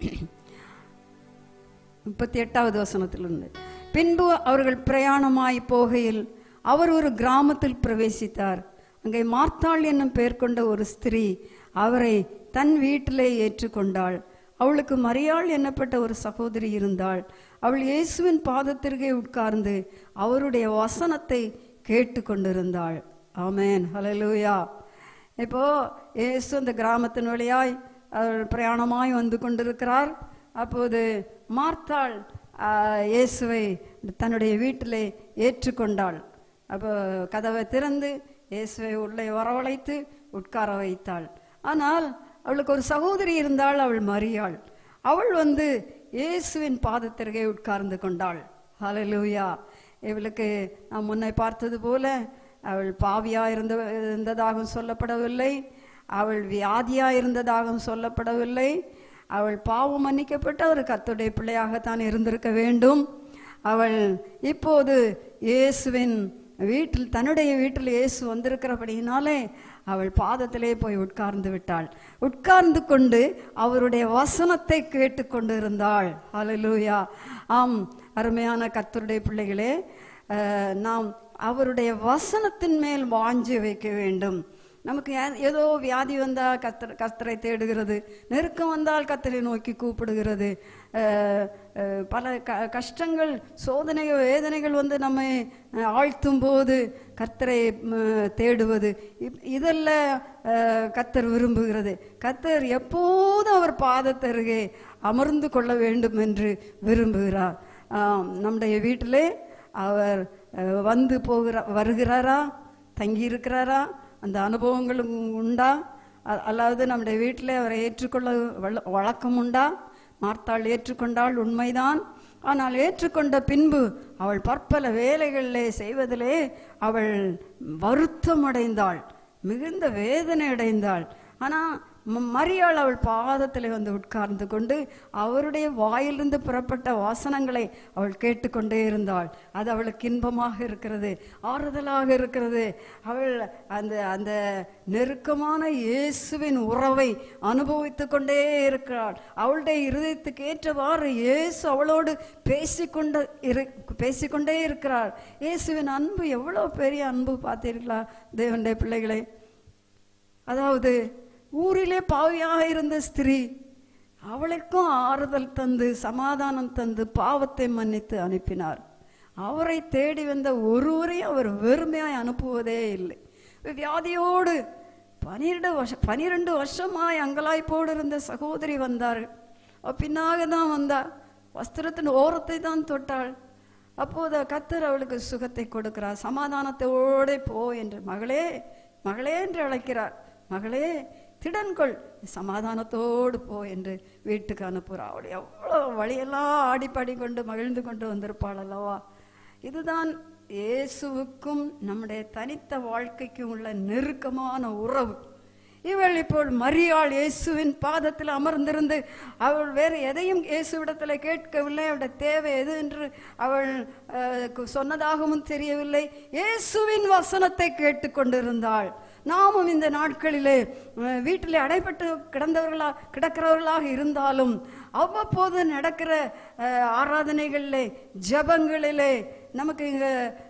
38வது வசனத்திலிருந்து. பின்பு அவர்கள் பிரயாணமாய் போகையில் அவர் ஒரு கிராமத்தில் பிரவேசித்தார். அங்கே மார்த்தாள் என்னும் பெயர் கொண்ட ஒரு ஸ்திரீ அவரை தன் வீட்டிலே ஏற்றுக்கொண்டாள். அவளுக்கு மரியாள் என்னப்பட்ட ஒரு சகோதரி இருந்தாள். அவள் இயேசுவின் பாதத்திற்கே உட்கார்ந்து அவருடைய வசனத்தை கேட்டு கொண்டிருந்தாள். ஆமென் ஹல்லேலூயா. இப்போ இயேசு அந்த கிராமத்தின் வழியாய் அவள் பிரயாணமாய் வந்து கொண்டிருக்கிறார். அப்போது மார்த்தாள் இயேசுவை தன்னுடைய வீட்டிலே ஏற்றுக்கொண்டாள். அப்போ கதவை திறந்து இயேசுவை உள்ளே வரவழைத்து உட்கார வைத்தாள். ஆனால் அவளுக்கு ஒரு சகோதரி இருந்தாள், அவள் மரியாள். அவள் வந்து இயேசுவின் பாதத்திற்கே உட்கார்ந்து கொண்டாள். ஹல்லேலூயா. இவளுக்கு நாம் முன்னை பார்த்தது போல அவள் பாவியா இருந்ததாகவும் சொல்லப்படவில்லை, அவள் வியாதியா இருந்ததாகவும் சொல்லப்படவில்லை. அவள் பாவம் மன்னிக்கப்பட்ட ஒரு கர்த்தருடைய பிள்ளையாகத்தான் இருந்திருக்க வேண்டும். அவள் இப்போது இயேசுவின் வீட்டில், தன்னுடைய வீட்டில் இயேசு வந்திருக்கிறபடியினாலே அவள் பாதத்திலே போய் உட்கார்ந்து விட்டாள். உட்கார்ந்து கொண்டு அவருடைய வசனத்தை கேட்டு கொண்டு இருந்தாள். ஹல்லேலூயா. ஆம், அருமையான கர்த்தருடைய பிள்ளைகளே, நாம் அவருடைய வசனத்தின் மேல் வாஞ்சி வைக்க வேண்டும். நமக்கு ஏதோ வியாதி வந்தால் கர்த்தரை தேடுகிறது, நெருக்கம் வந்தால் கர்த்தரை நோக்கி கூப்பிடுகிறது, பல கஷ்டங்கள் சோதனைகள் வேதனைகள் வந்து நம்மை ஆழ்த்தும் போது கர்த்தரை தேடுவது, இதெல்லாம் கர்த்தர் விரும்புகிறது. கர்த்தர் எப்போதும் அவர் பாதத்தருகே அமர்ந்து கொள்ள வேண்டும் என்று விரும்புகிறார். நம்முடைய வீட்டிலே அவர் வந்து வருகிறாரா, தங்கியிருக்கிறாரா, அந்த அனுபவங்களும் உண்டா? அல்லாது நம்முடைய வீட்டில் அவரை ஏற்றுக்கொள்ள வழக்கம் உண்டா? மார்த்தாள் ஏற்றுக்கொண்டாள், உண்மைதான். ஆனால் ஏற்றுக்கொண்ட பின்பு அவள் பற்பல வேலைகளிலே செய்வதிலே அவள் வருத்தம் அடைந்தாள், மிகுந்த வேதனை அடைந்தாள். ஆனால் மரியாள் அவள் பாதத்தில் வந்து உட்கார்ந்து கொண்டு அவருடைய வாயிலிருந்து புறப்பட்ட வாசனங்களை அவள் கேட்டுக்கொண்டே இருந்தாள். அது அவளுக்கு இன்பமாக இருக்கிறது, ஆறுதலாக இருக்கிறது. அவள் அந்த அந்த நெருக்கமான இயேசுவின் உறவை அனுபவித்து கொண்டே இருக்கிறாள். அவளுடைய இருதயத்துக்கு ஏற்றவாறு இயேசு அவளோடு பேசிக்கொண்டே இருக்கிறாள். இயேசுவின் அன்பு எவ்வளோ பெரிய அன்பு பார்த்தீர்களா தேவனுடைய பிள்ளைகளை? அதாவது ஊரிலே பாவியாக இருந்த ஸ்திரீ, அவளுக்கும் ஆறுதல் தந்து சமாதானம் தந்து பாவத்தை மன்னித்து அனுப்பினார். அவரை தேடி வந்த ஒருவரையும் அவர் வெறுமையாய் அனுப்புவதே இல்லை. வியாதியோடு 12 வருஷமாய் அங்கலாய்ப்போடு இருந்த சகோதரி வந்தார்கள். பின்னாக தான் வந்தார், வஸ்திரத்தின் ஓரத்தை தான் தொட்டாள். அப்போது கர்த்தர் அவளுக்கு சுகத்தை கொடுக்கிறார், சமாதானத்தோடு போ என்று, மகளே மகளே என்று அழைக்கிறார். மகளே திடன்கொள், சமாதானத்தோடு போ என்று வீட்டுக்கு அனுப்புகிறார். அவள் எவ்வளோ வழியெல்லாம் ஆடிப்பாடி கொண்டு மகிழ்ந்து கொண்டு வந்திருப்பாள் அல்லவா? இதுதான் இயேசுவுக்கும் நம்முடைய தனித்த வாழ்க்கைக்கும் உள்ள நெருக்கமான உறவு. இவள் இப்போ மரியாள் இயேசுவின் பாதத்தில் அமர்ந்திருந்து அவள் வேறு எதையும் இயேசுவிடத்தில் கேட்கவில்லை. அவளுடைய தேவை எது என்று அவள் சொன்னதாகவும் தெரியவில்லை. இயேசுவின் வசனத்தை கேட்டு கொண்டிருந்தாள். நாமும் இந்த நாட்களிலே வீட்டிலே அடைபட்டு கிடக்கிறவர்களாக இருந்தாலும் அவ்வப்போது நடக்கிற ஆராதனைகளிலே, ஜபங்களிலே, நமக்கு இங்கே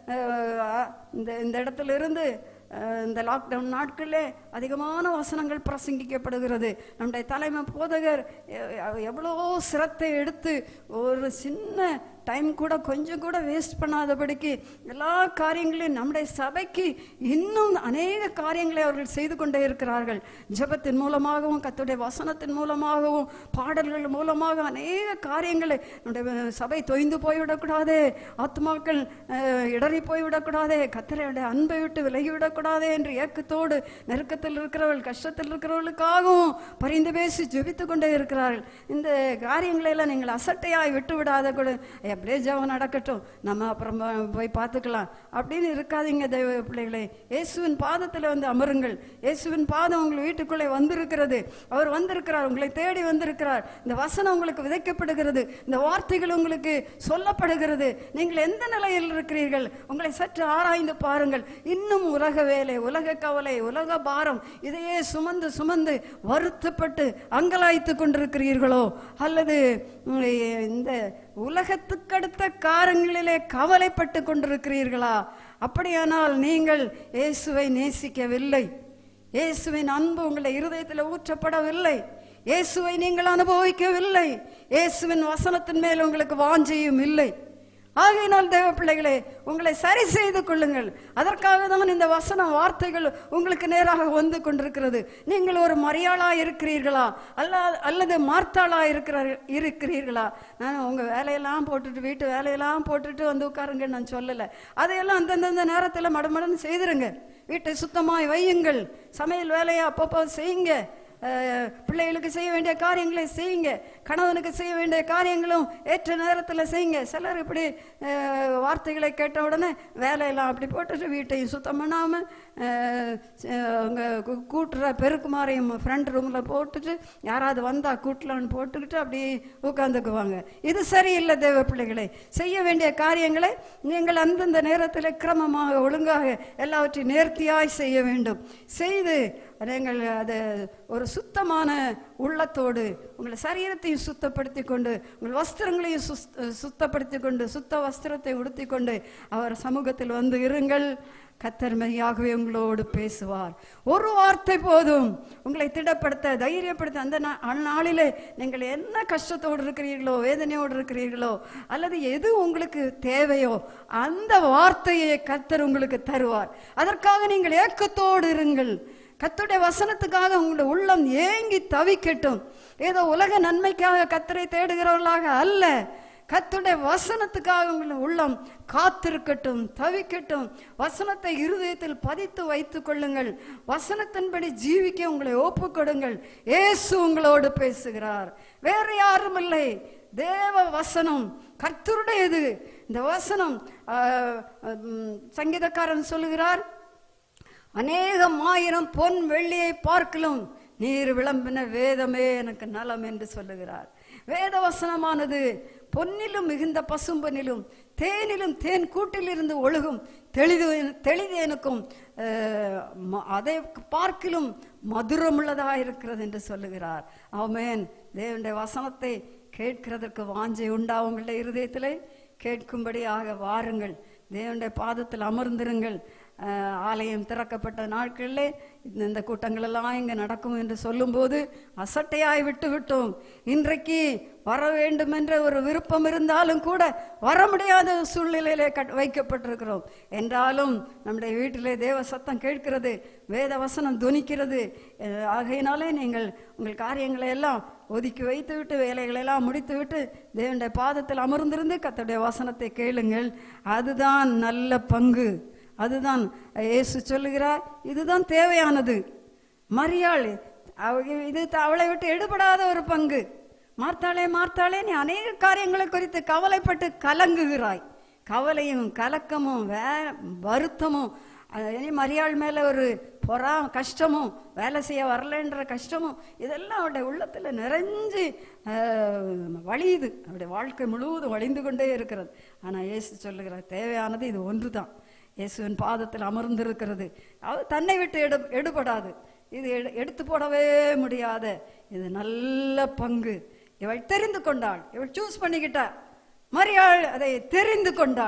இந்த இடத்துல இருந்து இந்த லாக்டவுன் நாட்களிலே அதிகமான வசனங்கள் பிரசங்கிக்கப்படுகிறது. நம்முடைய தலைமை போதகர் எவ்வளோ சிரத்தை எடுத்து ஒரு சின்ன டைம் கூட கொஞ்சம் கூட வேஸ்ட் பண்ணாதபடிக்கு எல்லா காரியங்களையும் நம்முடைய சபைக்கு இன்னும் அநேக காரியங்களை அவர்கள் செய்து கொண்டே இருக்கிறார்கள். ஜெபத்தின் மூலமாகவும் கர்த்தருடைய வசனத்தின் மூலமாகவும் பாடல்கள் மூலமாக அநேக காரியங்களை நம்முடைய சபை தொய்ந்து போய்விடக்கூடாதே, ஆத்மாக்கள் இடறி போய்விடக்கூடாதே, கர்த்தருடைய அன்பை விட்டு விலகிவிடக்கூடாதே என்று ஏக்கத்தோடு நெருக்கத்தில் இருக்கிறவர்கள் கஷ்டத்தில் இருக்கிறவர்களுக்காகவும் பரிந்து பேசி ஜெபித்து கொண்டே இருக்கிறார்கள். இந்த காரியங்களெல்லாம் நீங்கள் அசட்டையாய் விட்டு விடாத கூட அப்படியே ஜெபம் நடக்கட்டும், நம்ம அப்புறம் போய் பார்த்துக்கலாம் அப்படின்னு இருக்காதீங்க தெய்வ பிள்ளைகளே. இயேசுவின் பாதத்தில் வந்து அமருங்கள். இயேசுவின் பாதம் உங்கள் வீட்டுக்குள்ளே வந்திருக்கிறது. அவர் வந்திருக்கிறார், உங்களை தேடி வந்திருக்கிறார். இந்த வசனம் உங்களுக்கு விதைக்கப்படுகிறது, இந்த வார்த்தைகள் உங்களுக்கு சொல்லப்படுகிறது. நீங்கள் எந்த நிலையில் இருக்கிறீர்கள் உங்களை சற்று ஆராய்ந்து பாருங்கள். இன்னும் உலக வேலை, உலக கவலை, உலக பாரம் இதையே சுமந்து சுமந்து வருத்தப்பட்டு அங்கலாய்த்து கொண்டிருக்கிறீர்களோ, அல்லது இந்த உலகத்துக்கடுத்த காரியங்களிலே கவலைப்பட்டு கொண்டிருக்கிறீர்களா? அப்படியானால் நீங்கள் இயேசுவை நேசிக்கவில்லை. இயேசுவின் அன்பு உங்களை இருதயத்தில் ஊற்றப்படவில்லை. இயேசுவை நீங்கள் அனுபவிக்கவில்லை. இயேசுவின் வசனத்தின் மேல் உங்களுக்கு வாஞ்சையும் இல்லை. ஆகையினால் தேவ பிள்ளைகளே, உங்களை சரி செய்து கொள்ளுங்கள். அதற்காக தான் இந்த வசன வார்த்தைகள் உங்களுக்கு நேராக வந்து கொண்டிருக்கிறது. நீங்கள் ஒரு மரியாளா இருக்கிறீர்களா அல்லது மார்த்தாளா இருக்கிறீர்களா? நான் உங்கள் வேலையெல்லாம் போட்டுட்டு வீட்டு வேலையெல்லாம் போட்டுட்டு வந்து உட்காருங்கன்னு நான் சொல்லலை. அதையெல்லாம் அந்தந்த நேரத்தில் மடமடன்னு செய்திருங்க. வீட்டை சுத்தமாய் வையுங்கள். சமையல் வேலையை அப்பப்போ செய்யுங்க. பிள்ளைகளுக்கு செய்ய வேண்டிய காரியங்களை செய்யுங்க. கணவனுக்கு செய்ய வேண்டிய காரியங்களும் ஏற்ற நேரத்தில் செய்யுங்க. சிலர் இப்படி வார்த்தைகளை கேட்ட உடனே வேலையெல்லாம் அப்படி போட்டுட்டு வீட்டையும் சுத்தம் பண்ணாமல் அங்கே கூட்டுற பெருக்குமாரையும் ஃப்ரண்ட் ரூமில் போட்டுட்டு யாராவது வந்தால் கூட்டலான்னு போட்டுக்கிட்டு அப்படி உட்காந்துக்குவாங்க. இது சரியில்லை தேவ பிள்ளைகளை. செய்ய வேண்டிய காரியங்களை நீங்கள் அந்தந்த நேரத்தில் கிரமமாக ஒழுங்காக எல்லாவற்றையும் நேர்த்தியாய் செய்ய வேண்டும். செய்து நீங்கள் அதை ஒரு சுத்தமான உள்ளத்தோடு உங்கள் சரீரத்தையும் சுத்தப்படுத்தி கொண்டு உங்கள் வஸ்திரங்களையும் சுத்தப்படுத்தி கொண்டு சுத்த வஸ்திரத்தை உடுத்தி கொண்டு அவர் சமூகத்தில் வந்து இருங்கள். கர்த்தர் மெய்யாகவே உங்களோடு பேசுவார். ஒரு வார்த்தை போதும் உங்களை திடப்படுத்த, தைரியப்படுத்த. அந்த நாளிலே நீங்கள் என்ன கஷ்டத்தோடு இருக்கிறீர்களோ, வேதனையோடு இருக்கிறீர்களோ, அல்லது எது உங்களுக்கு தேவையோ அந்த வார்த்தையை கர்த்தர் உங்களுக்கு தருவார். அதற்காக நீங்கள் ஏக்கத்தோடு இருங்கள். கர்த்தருடைய வசனத்துக்காக உங்களுடைய உள்ளம் ஏங்கி தவிக்கட்டும். ஏதோ உலக நன்மைக்காக கர்த்தரை தேடுகிறவர்களாக அல்ல, கர்த்தருடைய வசனத்துக்காக உங்களுடைய உள்ளம் காத்திருக்கட்டும், தவிக்கட்டும். வசனத்தை இருதயத்தில் பதித்து வைத்துக் கொள்ளுங்கள். வசனத்தின்படி ஜீவிக்க உங்களை ஒப்புக்கொடுங்கள். இயேசு உங்களோடு பேசுகிறார், வேற யாரும் இல்லை. தேவ வசனம் கர்த்தருடையது. இந்த வசனம் சங்கீதக்காரன் சொல்லுகிறார், அநேகம் ஆயிரம் பொன் வெள்ளியை பார்க்கலும் நீர் விளம்பின வேதமே எனக்கு நலம் என்று சொல்லுகிறார். வேத வசனமானது பொன்னிலும் மிகுந்த பசும்பொன்னிலும் தேனிலும் தேன் கூட்டிலிருந்து ஒழுகும் தெளிதேனுக்கும் அதை பார்க்கிலும் மதுரமுள்ளதாக இருக்கிறது என்று சொல்லுகிறார். ஆமென். தேவனுடைய வசனத்தை கேட்கிறதற்கு வாஞ்சை உண்டா உங்களுடைய இருதயத்திலே? கேட்கும்படியாக வாருங்கள். தேவனுடைய பாதத்தில் அமர்ந்திருங்கள். ஆலயம் திறக்கப்பட்ட நாட்களிலே இந்த கூட்டங்கள் எல்லாம் இங்கே நடக்கும் என்று சொல்லும்போது அசட்டையாய் விட்டு விட்டோம். இன்றைக்கு வர வேண்டும் என்ற ஒரு விருப்பம் இருந்தாலும் கூட வர முடியாத சூழ்நிலையிலே வைக்கப்பட்டிருக்கிறோம். என்றாலும் நம்முடைய வீட்டிலே தேவ சத்தம் கேட்கிறது, வேத வசனம் துணிக்கிறது. ஆகையினாலே நீங்கள் உங்கள் காரியங்களை எல்லாம் ஒதுக்கி வைத்து விட்டு, வேலைகளெல்லாம் முடித்து விட்டு தேவனுடைய பாதத்தில் அமர்ந்திருந்து கர்த்தருடைய வசனத்தை கேளுங்கள். அதுதான் நல்ல பங்கு. அதுதான் இயேசு சொல்லுகிறார், இதுதான் தேவையானது. மரியாள் இது அவளை விட்டு எடுபடாத ஒரு பங்கு. மார்த்தாளே மார்த்தாளே, நீ அநேக காரியங்களை குறித்து கவலைப்பட்டு கலங்குகிறாய். கவலையும் கலக்கமும் வருத்தமும், மரியாள் மேலே ஒரு கஷ்டமும், வேலை செய்ய வரலன்ற கஷ்டமும், இதெல்லாம் அவருடைய உள்ளத்தில் நிறைஞ்சு வழியுது. அவருடைய வாழ்க்கை முழுவதும் வழிந்து கொண்டே இருக்கிறது. ஆனால் இயேசு சொல்லுகிறார், தேவையானது இது ஒன்று தான். இயேசுவின் பாதத்தில் அமர்ந்திருக்கிறது. அவர் தன்னை விட்டு எடுபடாது. இது எடுத்து போடவே முடியாத இது நல்ல பங்கு. இவள் தெரிந்து கொண்டாள், இவள் சூஸ் பண்ணிக்கிட்டாள். மரியாள் அதை தெரிந்து கொண்டாள்.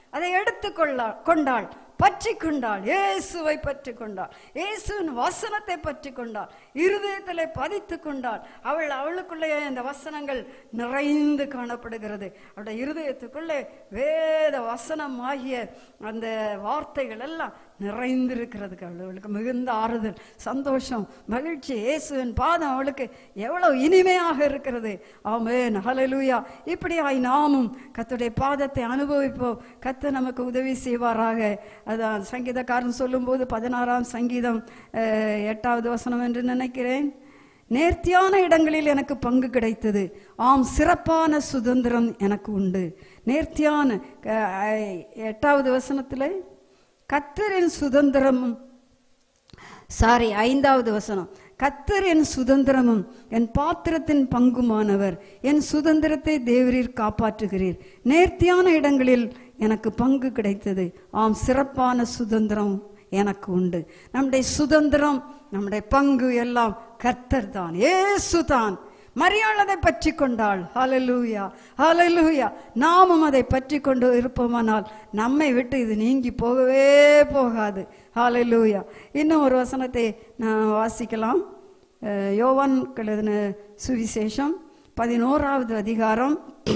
அதை எடுத்து கொண்டாள், பற்றி கொண்டாள், இயேசுவை பற்றி கொண்டாள், இயேசுவின் வசனத்தை பற்றி கொண்டாள், இருதயத்திலே பதித்து கொண்டாள். அவளுக்குள்ளே அந்த வசனங்கள் நிறைந்து காணப்படுகிறது. அவளுடைய இருதயத்துக்குள்ளே வேத வசனம் ஆகிய அந்த வார்த்தைகள் எல்லாம் நிறைந்திருக்கிறது. அவளுக்கு மிகுந்த ஆறுதல், சந்தோஷம், மகிழ்ச்சி. இயேசுவின் பாதம் அவளுக்கு எவ்வளவு இனிமையாக இருக்கிறது. ஆமென், ஹல்லேலூயா. இப்படியாய் நாமும் கர்த்தருடைய பாதத்தை அனுபவிப்போம். கர்த்தர் நமக்கு உதவி செய்வாராக. அதான் சங்கீதக்காரன் சொல்லும்போது 16ஆம் சங்கீதம் 8வது வசனம் என்று நினைக்கிறேன். நேர்த்தியான இடங்களில் எனக்கு பங்கு கிடைத்தது, ஆம் சிறப்பான சுதந்திரம் எனக்கு உண்டு. நேர்த்தியான 8வது வசனத்தில் கர்த்தரின் சுதந்திரமும் 5வது வசனம், கர்த்தர் என் சுதந்திரமும் என் பாத்திரத்தின் பங்குமானவர், என் சுதந்திரத்தை தேவரீர் காப்பாற்றுகிறீர். நேர்த்தியான இடங்களில் எனக்கு பங்கு கிடைத்தது, ஆம் சிறப்பான சுதந்திரம் எனக்கு உண்டு. நம்முடைய சுதந்திரம், நம்முடைய பங்கு எல்லாம் கர்த்தர் தான், இயேசு தான். மரியாள் அதை பற்றி கொண்டாள். ஹல்லேலூயா, ஹல்லேலூயா. நாமும் அதை பற்றி கொண்டு இருப்போமானால் நம்மை விட்டு இது நீங்கி போகவே போகாது. ஹல்லேலூயா. இன்னும் ஒரு வசனத்தை நான் வாசிக்கலாம். யோவான் எழுதின சுவிசேஷம் 11வது அதிகாரம்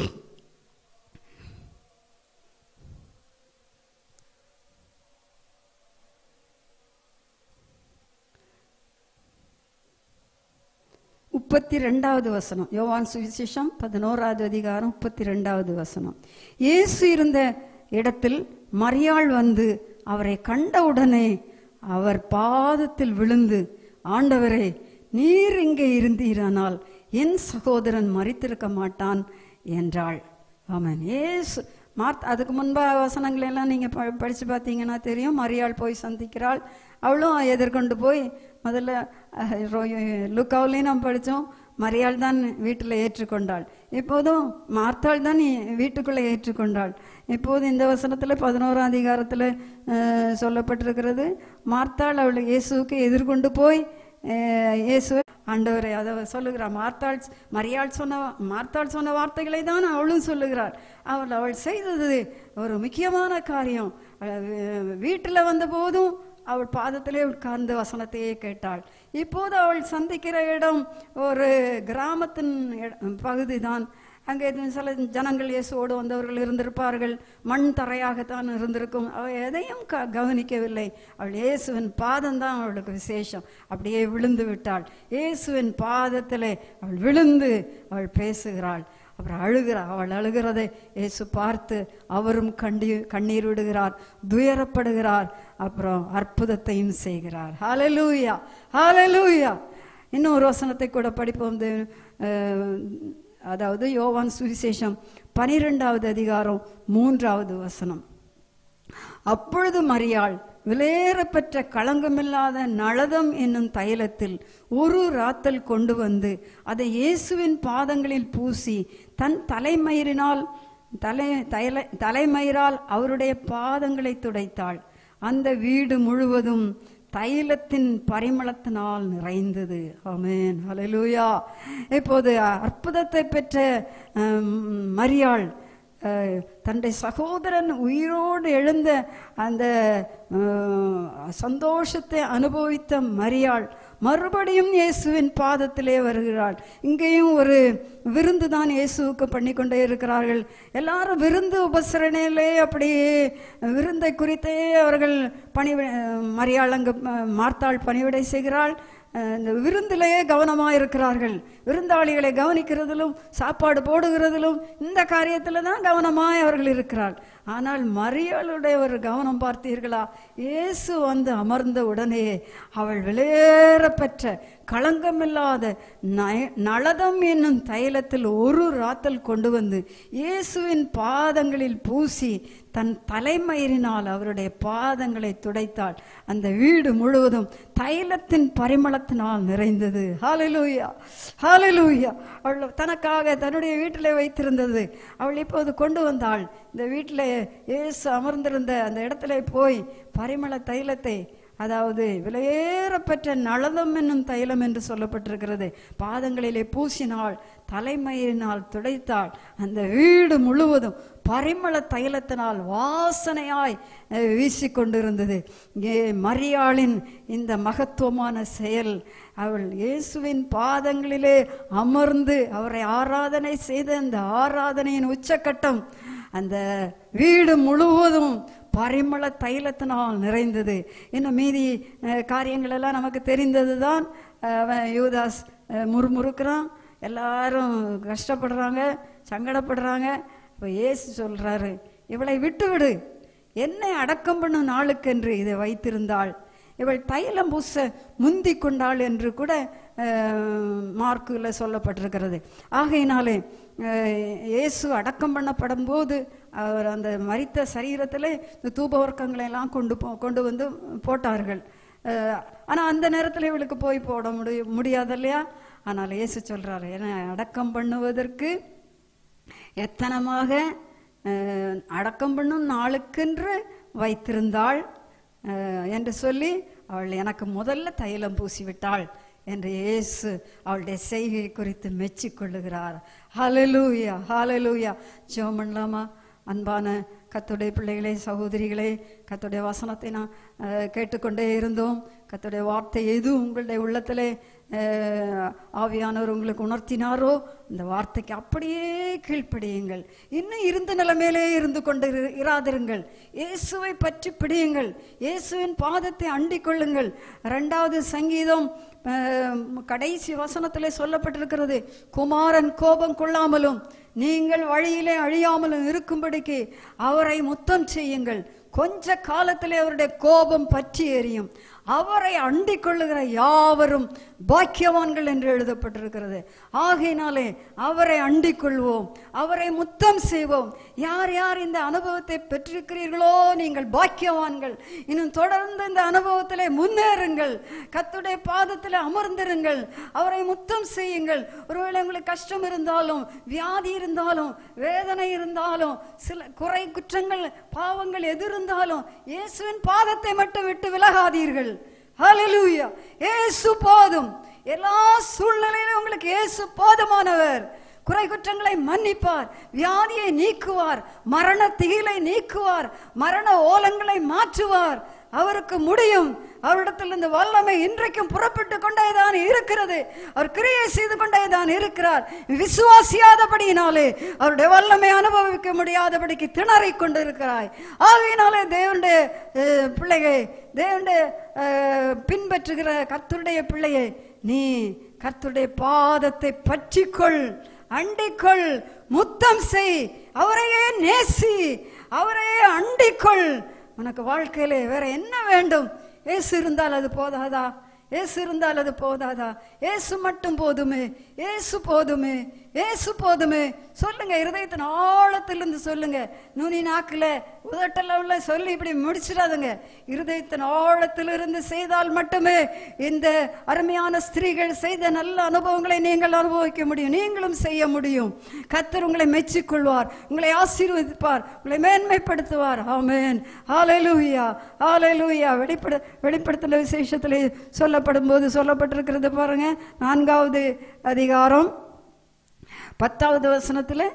32வது வசனம். யோவான் சுவிசேஷம் 11வது அதிகாரம் 32வது வசனம். இயேசு இருந்த இடத்தில் மரியாள் வந்து அவரை கண்டவுடனே அவர் பாதத்தில் விழுந்து, ஆண்டவரே, நீர் இங்கே இருந்தீரானால் என் சகோதரன் மரித்திருக்க மாட்டான் என்றாள். ஆமென். இயேசு அதுக்கு முன்பாக வசனங்கள் எல்லாம் நீங்கள் படித்து பார்த்தீங்கன்னா தெரியும். மரியாள் போய் சந்திக்கிறாள். அவளும் எதிர்கொண்டு போய் முதல்ல லூக்காவிலையும் நாம் படித்தோம், மரியாள் தான் வீட்டில் ஏற்றுக்கொண்டாள். இப்போதும் மார்த்தாள் தான் வீட்டுக்குள்ளே ஏற்றுக்கொண்டாள். இப்போது இந்த வசனத்தில் 11ஆம் அதிகாரத்தில் சொல்லப்பட்டிருக்கிறது, மார்த்தாள் அவள் இயேசுவுக்கு எதிர்கொண்டு போய் இயேசு ஆண்டவரை அதை சொல்லுகிறார். மரியாள் சொன்ன வார்த்தைகளை தான் அவளும் சொல்லுகிறாள். அவள் செய்தது ஒரு முக்கியமான காரியம். வீட்டில் வந்த போதும் அவள் பாதத்திலே உட்கார்ந்து வசனத்தையே கேட்டாள். இப்போது அவள் சந்திக்கிற இடம் ஒரு கிராமத்தின் பகுதி தான். அங்கே சில ஜனங்கள் இயேசுவோடு வந்தவர்கள் இருந்திருப்பார்கள். மண் தரையாகத்தான் இருந்திருக்கும். அவள் எதையும் கவனிக்கவில்லை. அவள் இயேசுவின் பாதம்தான் அவளுக்கு விசேஷம். அப்படியே விழுந்து விட்டாள். இயேசுவின் பாதத்திலே அவள் விழுந்து அவள் பேசுகிறாள். அப்புறம் அழுகிறாள். அவள் அழுகிறதை இயேசு பார்த்து அவரும் கண்ணீர் விடுகிறார், துயரப்படுகிறார். அப்புறம் அற்புதத்தையும் செய்கிறார். ஹல்லேலூயா, ஹல்லேலூயா. இன்னும் ஒரு வசனத்தை கூட படிப்போம். அதாவது யோவான் சுவிசேஷம் 12வது அதிகாரம் 3வது வசனம். அப்பொழுது மரியாள் விலையேறப்பெற்ற களங்கமில்லாத நளதம் என்னும் தைலத்தில் ஒரு ராத்தல் கொண்டு வந்து அதை இயேசுவின் பாதங்களில் பூசி தன் தலைமயிரால் அவருடைய பாதங்களை துடைத்தாள். அந்த வீடு முழுவதும் தைலத்தின் பரிமளத்தினால் நிறைந்தது. ஆமென், ஹல்லேலூயா. இப்போது அற்புதத்தை பெற்ற மரியாள் தன்னுடைய சகோதரன் உயிரோடு எழுந்த அந்த சந்தோஷத்தை அனுபவித்த மரியாள் மறுபடியும் இயேசுவின் பாதத்திலே வருகிறாள். இங்கேயும் ஒரு விருந்து தான் இயேசுவுக்கு பண்ணி கொண்டே இருக்கிறார்கள். எல்லாரும் விருந்து உபசரணையிலே அப்படியே விருந்தை குறித்தே அவர்கள் மரியாள் அங்கு மார்த்தாள் பணிவிடை செய்கிறாள். இந்த விருந்திலேயே கவனமாக இருக்கிறார்கள். விருந்தாளிகளை கவனிக்கிறதிலும் சாப்பாடு போடுகிறதிலும் இந்த காரியத்தில் தான் கவனமாக அவர்கள் இருக்கிறார். ஆனால் மரியாளுடைய ஒரு கவனம் பார்த்தீர்களா? இயேசு வந்து அமர்ந்த உடனே அவள் விலையேறப்பெற்ற களங்கமில்லாத நளதம் என்னும் தைலத்தில் ஒரு ராத்தல் கொண்டு வந்து இயேசுவின் பாதங்களில் பூசி தன் தலைமயிரினால் அவருடைய பாதங்களை துடைத்தாள். அந்த வீடு முழுவதும் தைலத்தின் பரிமளத்தினால் நிறைந்தது. ஹல்லேலூயா, ஹல்லேலூயா. அவள் தனக்காக தன்னுடைய வீட்டிலே வைத்திருந்தது அவள் இப்போது கொண்டு வந்தாள். இந்த வீட்டில் இயேசு அமர்ந்திருந்த அந்த இடத்துல போய் பரிமள தைலத்தை, அதாவது விலையேறப்பெற்ற நளதம் என்னும் தைலம் என்று சொல்லப்பட்டிருக்கிறது, பாதங்களிலே பூசினாள், தலைமயிரினால் துடைத்தாள். அந்த வீடு முழுவதும் பரிமள தைலத்தினால் வாசனையாய் வீசிக்கொண்டிருந்தது. இங்கே மரியாளின் இந்த மகத்துவமான செயல், அவள் இயேசுவின் பாதங்களிலே அமர்ந்து அவரை ஆராதனை செய்த அந்த ஆராதனையின் உச்சக்கட்டம், அந்த வீடு முழுவதும் பரிமள தைலத்தினால் நிறைந்தது. இன்னும் மீதி காரியங்கள் எல்லாம் நமக்கு தெரிந்தது தான். யூதாஸ் முறுமுறுக்கிறான், எல்லாரும் கஷ்டப்படுறாங்க, சங்கடப்படுறாங்க. இப்போ இயேசு சொல்றாரு, இவளை விட்டுவிடு, என்னை அடக்கம் பண்ணும் நாளுக்கென்று இதை வைத்திருந்தாள், இவள் தைலம் பூச முந்தி கொண்டாள் என்று கூட மார்க்கில் சொல்லப்பட்டிருக்கிறது. ஆகையினாலே இயேசு அடக்கம் பண்ணப்படும் போது அவர் அந்த மரித்த சரீரத்தில் இந்த தூபவர்க்கங்களை எல்லாம் கொண்டு வந்து போட்டார்கள். ஆனால் அந்த நேரத்தில் இவளுக்கு போய் போட முடியாது இல்லையா? ஆனால் இயேசு சொல்றாரு, என்னை அடக்கம் பண்ணுவதற்கு எத்தனமாக அடக்கம் பண்ணும் நாளுக்கென்று வைத்திருந்தாள் என்று சொல்லி அவள் எனக்கு முதல்ல தைலம் பூசிவிட்டாள் என்று இயேசு அவளுடைய செய்கை குறித்து மெச்சிக்கொள்ளுகிறார். ஹல்லேலூயா, ஹல்லேலூயா. ஜெபம் பண்ணலாமா? அன்பான கர்த்தருடைய பிள்ளைகளே, சகோதரிகளே, கர்த்தருடைய வசனத்தை நான் கேட்டுக்கொண்டே இருந்தோம். கர்த்தருடைய வார்த்தை எது உங்களுடைய உள்ளத்திலே ஆவியானவர் உங்களுக்கு உணர்த்தினாரோ அந்த வார்த்தைக்கு அப்படியே கீழ்ப்படியுங்கள். இன்னும் இருந்த நிலைமையிலே இருந்து கொண்டு இராதிருங்கள். இயேசுவை பற்றி பிடியுங்கள். இயேசுவின் பாதத்தை அண்டிக் கொள்ளுங்கள். 2வது சங்கீதம் கடைசி வசனத்திலே சொல்லப்பட்டிருக்கிறது, குமாரன் கோபம் கொள்ளாமலும் நீங்கள் வழியிலே அழியாமலும் இருக்கும்படிக்கு அவரை முத்தம் செய்யுங்கள். கொஞ்ச காலத்திலே அவருடைய கோபம் பற்றி எரியும். அவரை அண்டிக் கொள்ளுகிற யாவரும் பாக்கியவான்கள் என்று எழுதப்பட்டிருக்கிறது. ஆகையினாலே அவரை அண்டிக் கொள்வோம், அவரை முத்தம் செய்வோம். யார் யார் இந்த அனுபவத்தை பெற்றிருக்கிறீர்களோ நீங்கள் பாக்கியவான்கள். இன்னும் தொடர்ந்து இந்த அனுபவத்திலே முன்னேறுங்கள். கர்த்தருடைய பாதத்தில் அமர்ந்திருங்கள். அவரை முத்தம் செய்யுங்கள். ஒருவேளை உங்களுக்கு கஷ்டம் இருந்தாலும், வியாதி இருந்தாலும், வேதனை இருந்தாலும், சில குறை குற்றங்கள் பாவங்கள் எது இருந்தாலும் இயேசுவின் பாதத்தை மட்டும் விட்டு விலகாதீர்கள். ஹல்லேலூயா. இயேசு போதும். எல்லா சூழ்நிலையிலும் உங்களுக்கு இயேசு போதுமானவர். குறை குற்றங்களை மன்னிப்பார், வியாதியை நீக்குவார், மரண திகிலை நீக்குவார், மரண ஓலங்களை மாற்றுவார். அவருக்கு முடியும். அவரிடத்தில் இந்த வல்லமை இன்றைக்கும் புறப்பட்டு கொண்டேதான் இருக்கிறது. அவர் கிரியை செய்து கொண்டேதான் இருக்கிறார். விசுவாசியாதபடியினாலே அவருடைய வல்லமை அனுபவிக்க முடியாதபடிக்கு திணறிக் கொண்டிருக்கிறாய். ஆகையினாலே தேவனுடைய பிள்ளையை, தேவனுடைய பின்பற்றுகிற கர்த்தருடைய பிள்ளையை, நீ கர்த்தருடைய பாதத்தை பற்றிக்கொள், அண்டிக்கொள், முத்தம் செய், அவரையே நேசி, அவரையே அண்டிக்கொள். உனக்கு வாழ்க்கையிலே வேற என்ன வேண்டும்? இயேசு இருந்தால் அது போதாதா? இயேசு இருந்தால் அது போதாதா? இயேசு மட்டும் போதுமே, இயேசு போதுமே, இயேசு போதுமே. சொல்லுங்க, இருதயத்தின் ஆழத்திலிருந்து சொல்லுங்க. நுனி நாக்குல உதட்டல உள்ள சொல்லி இப்படி முடிச்சிடாதுங்க. இருதயத்தின் ஆழத்திலிருந்து செய்தால் மட்டுமே இந்த அருமையான ஸ்திரீகள் செய்த நல்ல அனுபவங்களை நீங்கள் அனுபவிக்க முடியும். நீங்களும் செய்ய முடியும். கர்த்தர் உங்களை மெச்சிக்கொள்வார், உங்களை ஆசீர்வதிப்பார், உங்களை மேன்மைப்படுத்துவார். ஆமென். ஹல்லேலூயா, ஹல்லேலூயா. வெளிப்படுத்தல் விசேஷத்திலே சொல்லப்படும் போது சொல்லப்பட்டிருக்கிறது பாருங்க. 4வது அதிகாரம் 10வது வசனத்தில்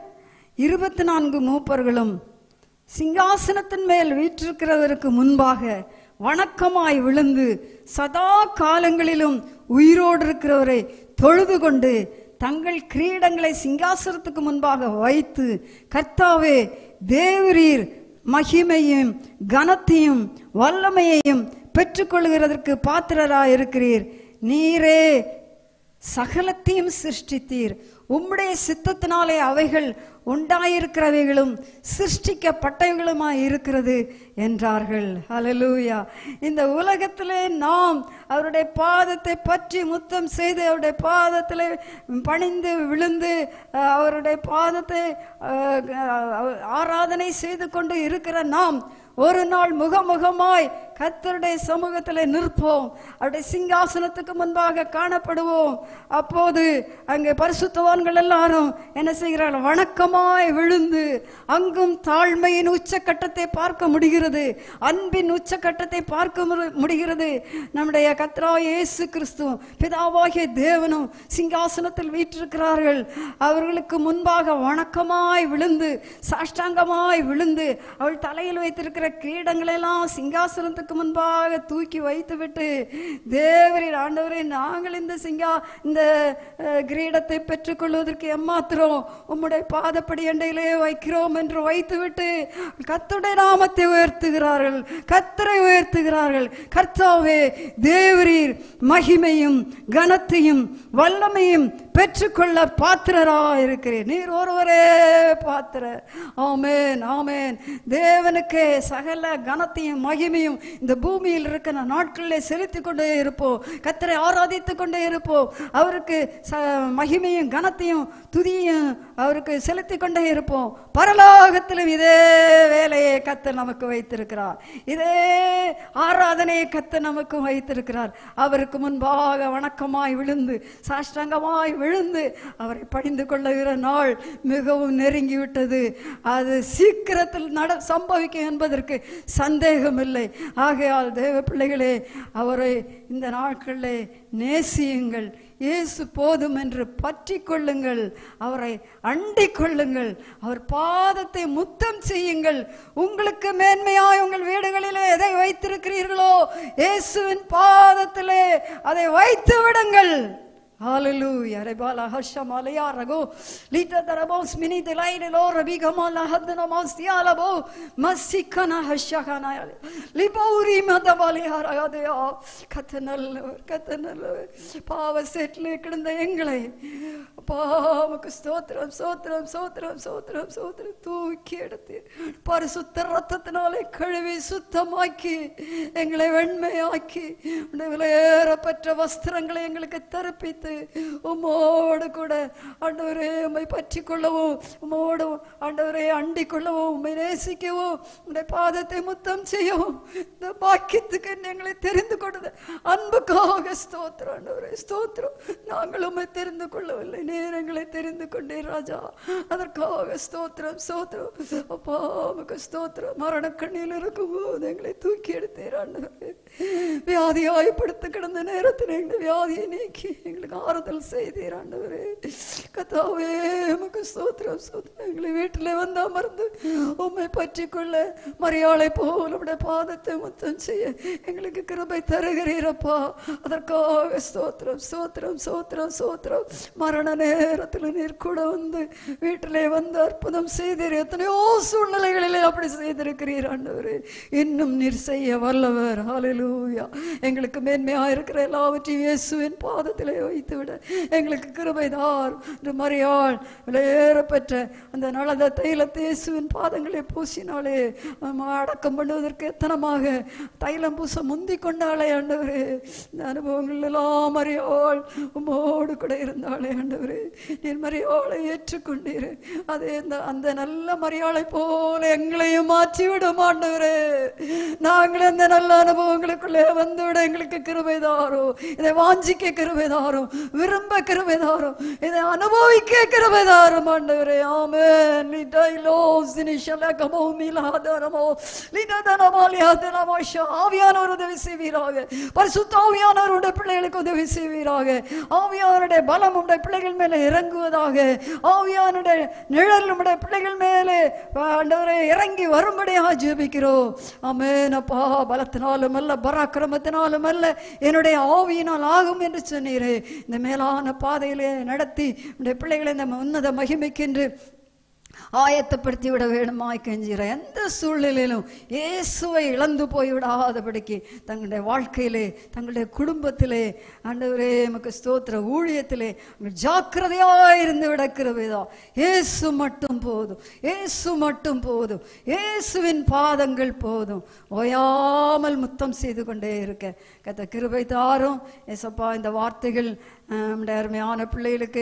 24 மூப்பர்களும் சிங்காசனத்தின் மேல் வீற்றிருக்கிறவருக்கு முன்பாக வணக்கமாய் விழுந்து சதா காலங்களிலும் உயிரோடு இருக்கிறவரை தொழுது கொண்டு தங்கள் கிரீடங்களை சிங்காசனத்துக்கு முன்பாக வைத்து, கர்த்தாவே, தேவரீர் மகிமையும் கனத்தையும் வல்லமையையும் பெற்றுக்கொள்கிறதற்கு பாத்திரராய் இருக்கிறீர். நீரே சகலத்தையும் சிருஷ்டித்தீர். உம்முடைய சித்தத்தினாலே அவைகள் உண்டாயிருக்கிறவைகளும் சிருஷ்டிக்கப்பட்டவைகளுமாய் இருக்கிறது என்றார்கள். ஹல்லேலூயா. இந்த உலகத்திலே நாம் அவருடைய பாதத்தை பற்றி முத்தம் செய்து அவருடைய பாதத்தில் பணிந்து விழுந்து அவருடைய பாதத்தை ஆராதனை செய்து கொண்டு இருக்கிற நாம் ஒரு நாள் முகமுகமாய் கர்த்தருடைய சமூகத்தில் நிற்போம். அவருடைய சிங்காசனத்துக்கு முன்பாக காணப்படுவோம். அப்போது அங்கே பரிசுத்தவான்கள் எல்லாரும் என்ன செய்கிறார்கள்? வணக்கமா வணக்கமாய் விழுந்து அங்கும் தாழ்மையின் உச்சக்கட்டத்தை பார்க்க முடிகிறது, அன்பின் உச்சக்கட்டத்தை பார்க்க முடிகிறது. நம்முடைய கர்த்தராகிய இயேசு கிறிஸ்துவும் பிதாவாகிய தேவனும் சிங்காசனத்தில் வீற்றிருக்கிறார்கள். அவர்களுக்கு முன்பாக வணக்கமாய் விழுந்து சாஷ்டாங்கமாய் விழுந்து அவள் தலையில் வைத்திருக்கிற கிரீடங்களெல்லாம் சிங்காசனத்துக்கு முன்பாக தூக்கி வைத்துவிட்டு, தேவரீர் ஆண்டவரே, நாங்கள் இந்த கிரீடத்தை பெற்றுக்கொள்வதற்கு எம்மாத்திரம் உம்முடைய பாதப்படி அண்டையிலே வைக்கிறோம் என்று வைத்துவிட்டு கர்த்தருடைய நாமத்தை உயர்த்துகிறார்கள், கர்த்தரை உயர்த்துகிறார்கள். கர்த்தாவே, தேவரீர் மகிமையும் கனத்தையும் வல்லமையும் பெற்றுக்கொள்ள பாத்திரராய் இருக்கிறீர். நீர் ஒருவரே பாத்திரர். ஆமென், ஆமென். தேவனுக்கு சகல கனத்தையும் மகிமையும் இந்த பூமியில் இருக்கிற நாட்களிலே செலுத்திக் கொண்டே இருப்போம். கர்த்தரை ஆராதித்துக் கொண்டே இருப்போம். அவருக்கு மகிமையும் கனத்தையும் துதியும் அவருக்கு செலுத்திக் கொண்டே இருப்போம். பரலோகத்திலும் இதே வேலையை கர்த்தர் நமக்கு வைத்திருக்கிறார். இதே ஆராதனையை கர்த்தர் நமக்கு வைத்திருக்கிறார். அவருக்கு முன்பாக வணக்கமாய் விழுந்து சாஷ்டாங்கமாய் விழுந்து அவரை பணிந்து கொள்ளுகிற நாள் மிகவும் நெருங்கிவிட்டது. அது சீக்கிரத்தில் சம்பவிக்கும் என்பதற்கு சந்தேகம் இல்லை. ஆகையால் தேவ பிள்ளைகளே, அவரை இந்த நாட்களிலே நேசியுங்கள். இயேசு போதும் என்று பற்றி கொள்ளுங்கள், அவரை அண்டிக் கொள்ளுங்கள், அவர் பாதத்தை முத்தம் செய்யுங்கள். உங்களுக்கு மேன்மையாய் உங்கள் வீடுகளிலே எதை வைத்திருக்கிறீர்களோ இயேசுவின் பாதத்திலே அதை வைத்து விடுங்கள். Hallelujah. Rebala hashamaleya rago lita darabos mini delaine lo rabigamala hadna mastialabo masikana hashakana libauri madavali haragadya katanal பாவ செட்ல கிடந்த எங்களை பாவக்கு ஸ்தோத்திரம் ஸ்தோத்திரம் ஸ்தோத்திரம் ஸ்தோத்திரம் ஸ்தோத்திரம் தூக்கி எடுத்து பரிசுத்த ரத்தத்தினாலே கழுவி சுத்தமாக்கி எங்களை வெண்மையாக்கி விலையேறப்பட்ட வஸ்திரங்களை எங்களுக்கு தரப்பித்து உம்மோடு கூட ஆண்டவரே உம்மை பற்றி கொள்ளவும், உம்மோடு ஆண்டவரே அண்டிக் கொள்ளவும், உம்மை நேசிக்கவும், உம்முடைய பாதத்தை முத்தம் செய்யவும் இந்த பாக்கியத்துக்கு எங்களை தெரிந்து கொண்டது அன்புக்காக ஸ்தோத்திரம். ஆண்டவரே ஸ்தோத்திரம். நாங்கள் உம்மை தெரிந்து கொள்ளவில்லை, நீர் எங்களை தெரிந்து கொண்டீர் ராஜா. அதற்காக ஸ்தோத்திரம் ஸ்தோத்திரம். அப்பா உமக்கு ஸ்தோத்திரம். மரண கண்ணியில் இருக்கும் போது எங்களை தூக்கி எடுத்தீர் ஆண்டவரே. வியாதியாய் படுத்து கிடந்த நேரத்தில் எங்கள் வியாதியை நீக்கி எங்களுக்கு ஆறுதல் செய்தீர் ஆண்டவரே. கர்த்தாவே உமக்கு ஸ்தோத்திரம் ஸ்தோத்திரம். எங்களை வீட்டிலே வந்து அமர்ந்து உம்மை பற்றி கொள்ள மரியாளை போல் உம்முடைய பாதத்தை முத்தம் செய்ய எங்களுக்கு கிருபை தருகிறீரப்பா. அதற்காக ஸ்தோத்திரம் ஸ்தோத்திரம் ஸ்தோத்திரம் ஸ்தோத்திரம். மரண நேரத்தில் நீர் கூட வந்து வீட்டிலே வந்து அற்புதம் செய்தீர். எத்தனையோ சூழ்நிலைகளிலே அப்படி செய்திருக்கிறீர் ஆண்டவரே. இன்னும் நீர் செய்ய வல்லவர். ஹல்லேலூயா. எங்களுக்கு மேன்மையாக இருக்கிற எல்லாவற்றையும் இயேசுவின் பாதத்திலே வைத்துவிட எங்களுக்கு கிருபைதார். மரியாள் விலையேறப்பெற்ற அந்த நலத தைலத்தை இயேசுவின் பாதங்களை பூசினாலே அடக்கம் பண்ணுவதற்கு எத்தனமாக தைலம் பூச முந்தி கொண்டாளே ஆண்டவரே. இந்த அனுபவங்கள் எல்லாம் மரியாள் உம்மோடு கூட இருந்தாளே ஆண்டவரே. நீர் மரியாளை ஏற்றுக்கொண்டீர். அதே அந்த நல்ல மரியாளை போல எங்களையும் மாற்றிவிடும் ஆண்டவரே. நாங்கள் அந்த நல்ல அனுபவங்களுக்குள்ளே வந்துவிட எங்களுக்கு கிருபைதாரோ. இதை வாஞ்சிக்க கிருபைதாரும், விரும்ப கிருபைதாரும், இதை அனுபவிக்க கிருபைதாரும் ஆண்டவரே. ஆமென். ஆவியானவர் உதவி செய்வீராக. பரிசுத்த ஆவியானவருடைய பிள்ளைகளுக்கு உதவி செய்வீராக. ஆவியானவருடைய பலம் உடைய பிள்ளைகள் மேலே இறங்குவதாக. ஆவியானவருடைய நிழல் உடைய பிள்ளைகள் மேலே ஆண்டவரே இறங்கி வரும்படியாக ஜெபிக்கிறோம். ஆமென். அப்பா, பலத்தினாலும் அல்ல, பராக்கிரமத்தினாலும் அல்ல, என்னுடைய ஆவியினால் ஆகும் என்று சொன்னீரே. இந்த மேலான பாதையிலே நடத்தி உடைய பிள்ளைகளை நம்ம உன்னத மகிமைக்கென்று ஆயத்தப்படுத்தி விட வேணுமாய் கெஞ்சுகிற எந்த சூழ்நிலையிலும் இயேசுவை இழந்து போய்விடாதபடிக்கு தங்களுடைய வாழ்க்கையிலே, தங்களுடைய குடும்பத்திலே ஆண்டவரே உமக்கு ஸ்தோத்திர ஊழியத்திலே ஜாக்கிரதையாக இருந்து விடக்கிறவைதான். இயேசு மட்டும் போதும், இயேசு மட்டும் போதும், இயேசுவின் பாதங்கள் போதும். ஓயாமல் முத்தம் செய்து கொண்டே இருக்க கர்த்தர் கிருபை தாரும். ஏசப்பா, இந்த வார்த்தைகள் நம்முடைய அருமையான பிள்ளைகளுக்கு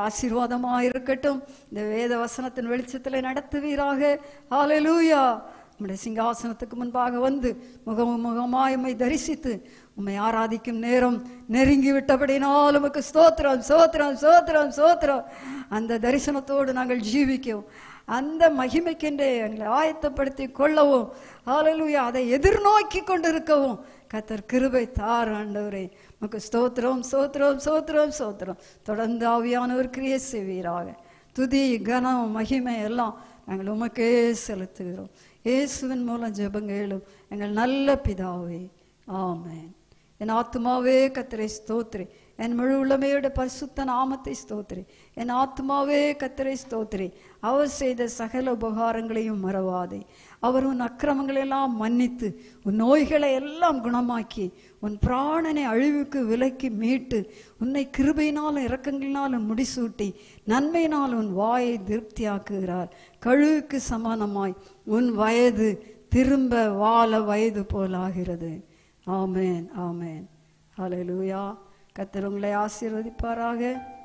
ஆசீர்வாதமாக இருக்கட்டும். இந்த வேத வசனத்தின் வெளிச்சத்தில் நடத்துவீராக. ஹல்லேலூயா. உம்முடைய சிங்காசனத்துக்கு முன்பாக வந்து முகமாய் உம்மை தரிசித்து உம்மை ஆராதிக்கும் நேரம் நெருங்கி விட்டபடினால் உமக்கு ஸ்தோத்திரம் ஸ்தோத்திரம் ஸ்தோத்திரம் ஸ்தோத்திரம். அந்த தரிசனத்தோடு நாங்கள் ஜீவிக்கவும், அந்த மகிமைக்கென்றே எங்களை ஆயத்தப்படுத்தி கொள்ளவும், ஹல்லேலூயா, அதை எதிர்நோக்கி கொண்டிருக்கவும் கர்த்தர் கிருபை தார் ஆண்டவரே. உமக்கு ஸ்தோத்திரம் ஸ்தோத்திரம் ஸ்தோத்திரம் ஸ்தோத்திரம். தொடர்ந்து ஆவியானவர் கிரியை செய்வீராக. துதி கனம் மகிமை எல்லாம் நாங்கள் உமக்கே செலுத்துகிறோம். இயேசுவின் மூலம் ஜெபங்களும் எங்கள் நல்ல பிதாவே, ஆமென். என் ஆத்துமாவே கர்த்தரை ஸ்தோத்திரி, என் முழு உள்ளமையோட பரிசுத்த நாமத்தை ஸ்தோத்திரி. என் ஆத்துமாவே கர்த்தரை ஸ்தோத்திரி. அவர் செய்த சகல உபகாரங்களையும் மறவாதே. அவர் உன் அக்கிரமங்களெல்லாம் மன்னித்து உன் நோய்களை எல்லாம் குணமாக்கி உன் பிராணனை அழிவுக்கு விலக்கி மீட்டு உன்னை கிருபையினாலும் இரக்கங்களினாலும் முடிசூட்டி நன்மையினால் உன் வாயை திருப்தியாக்குகிறார். கழுவுக்கு சமானமாய் உன் வயது திரும்ப வாழ வயது போலாகிறது. ஆமென், ஆமென். ஹல்லேலூயா. கர்த்தர் உங்களை ஆசீர்வதிப்பாராக.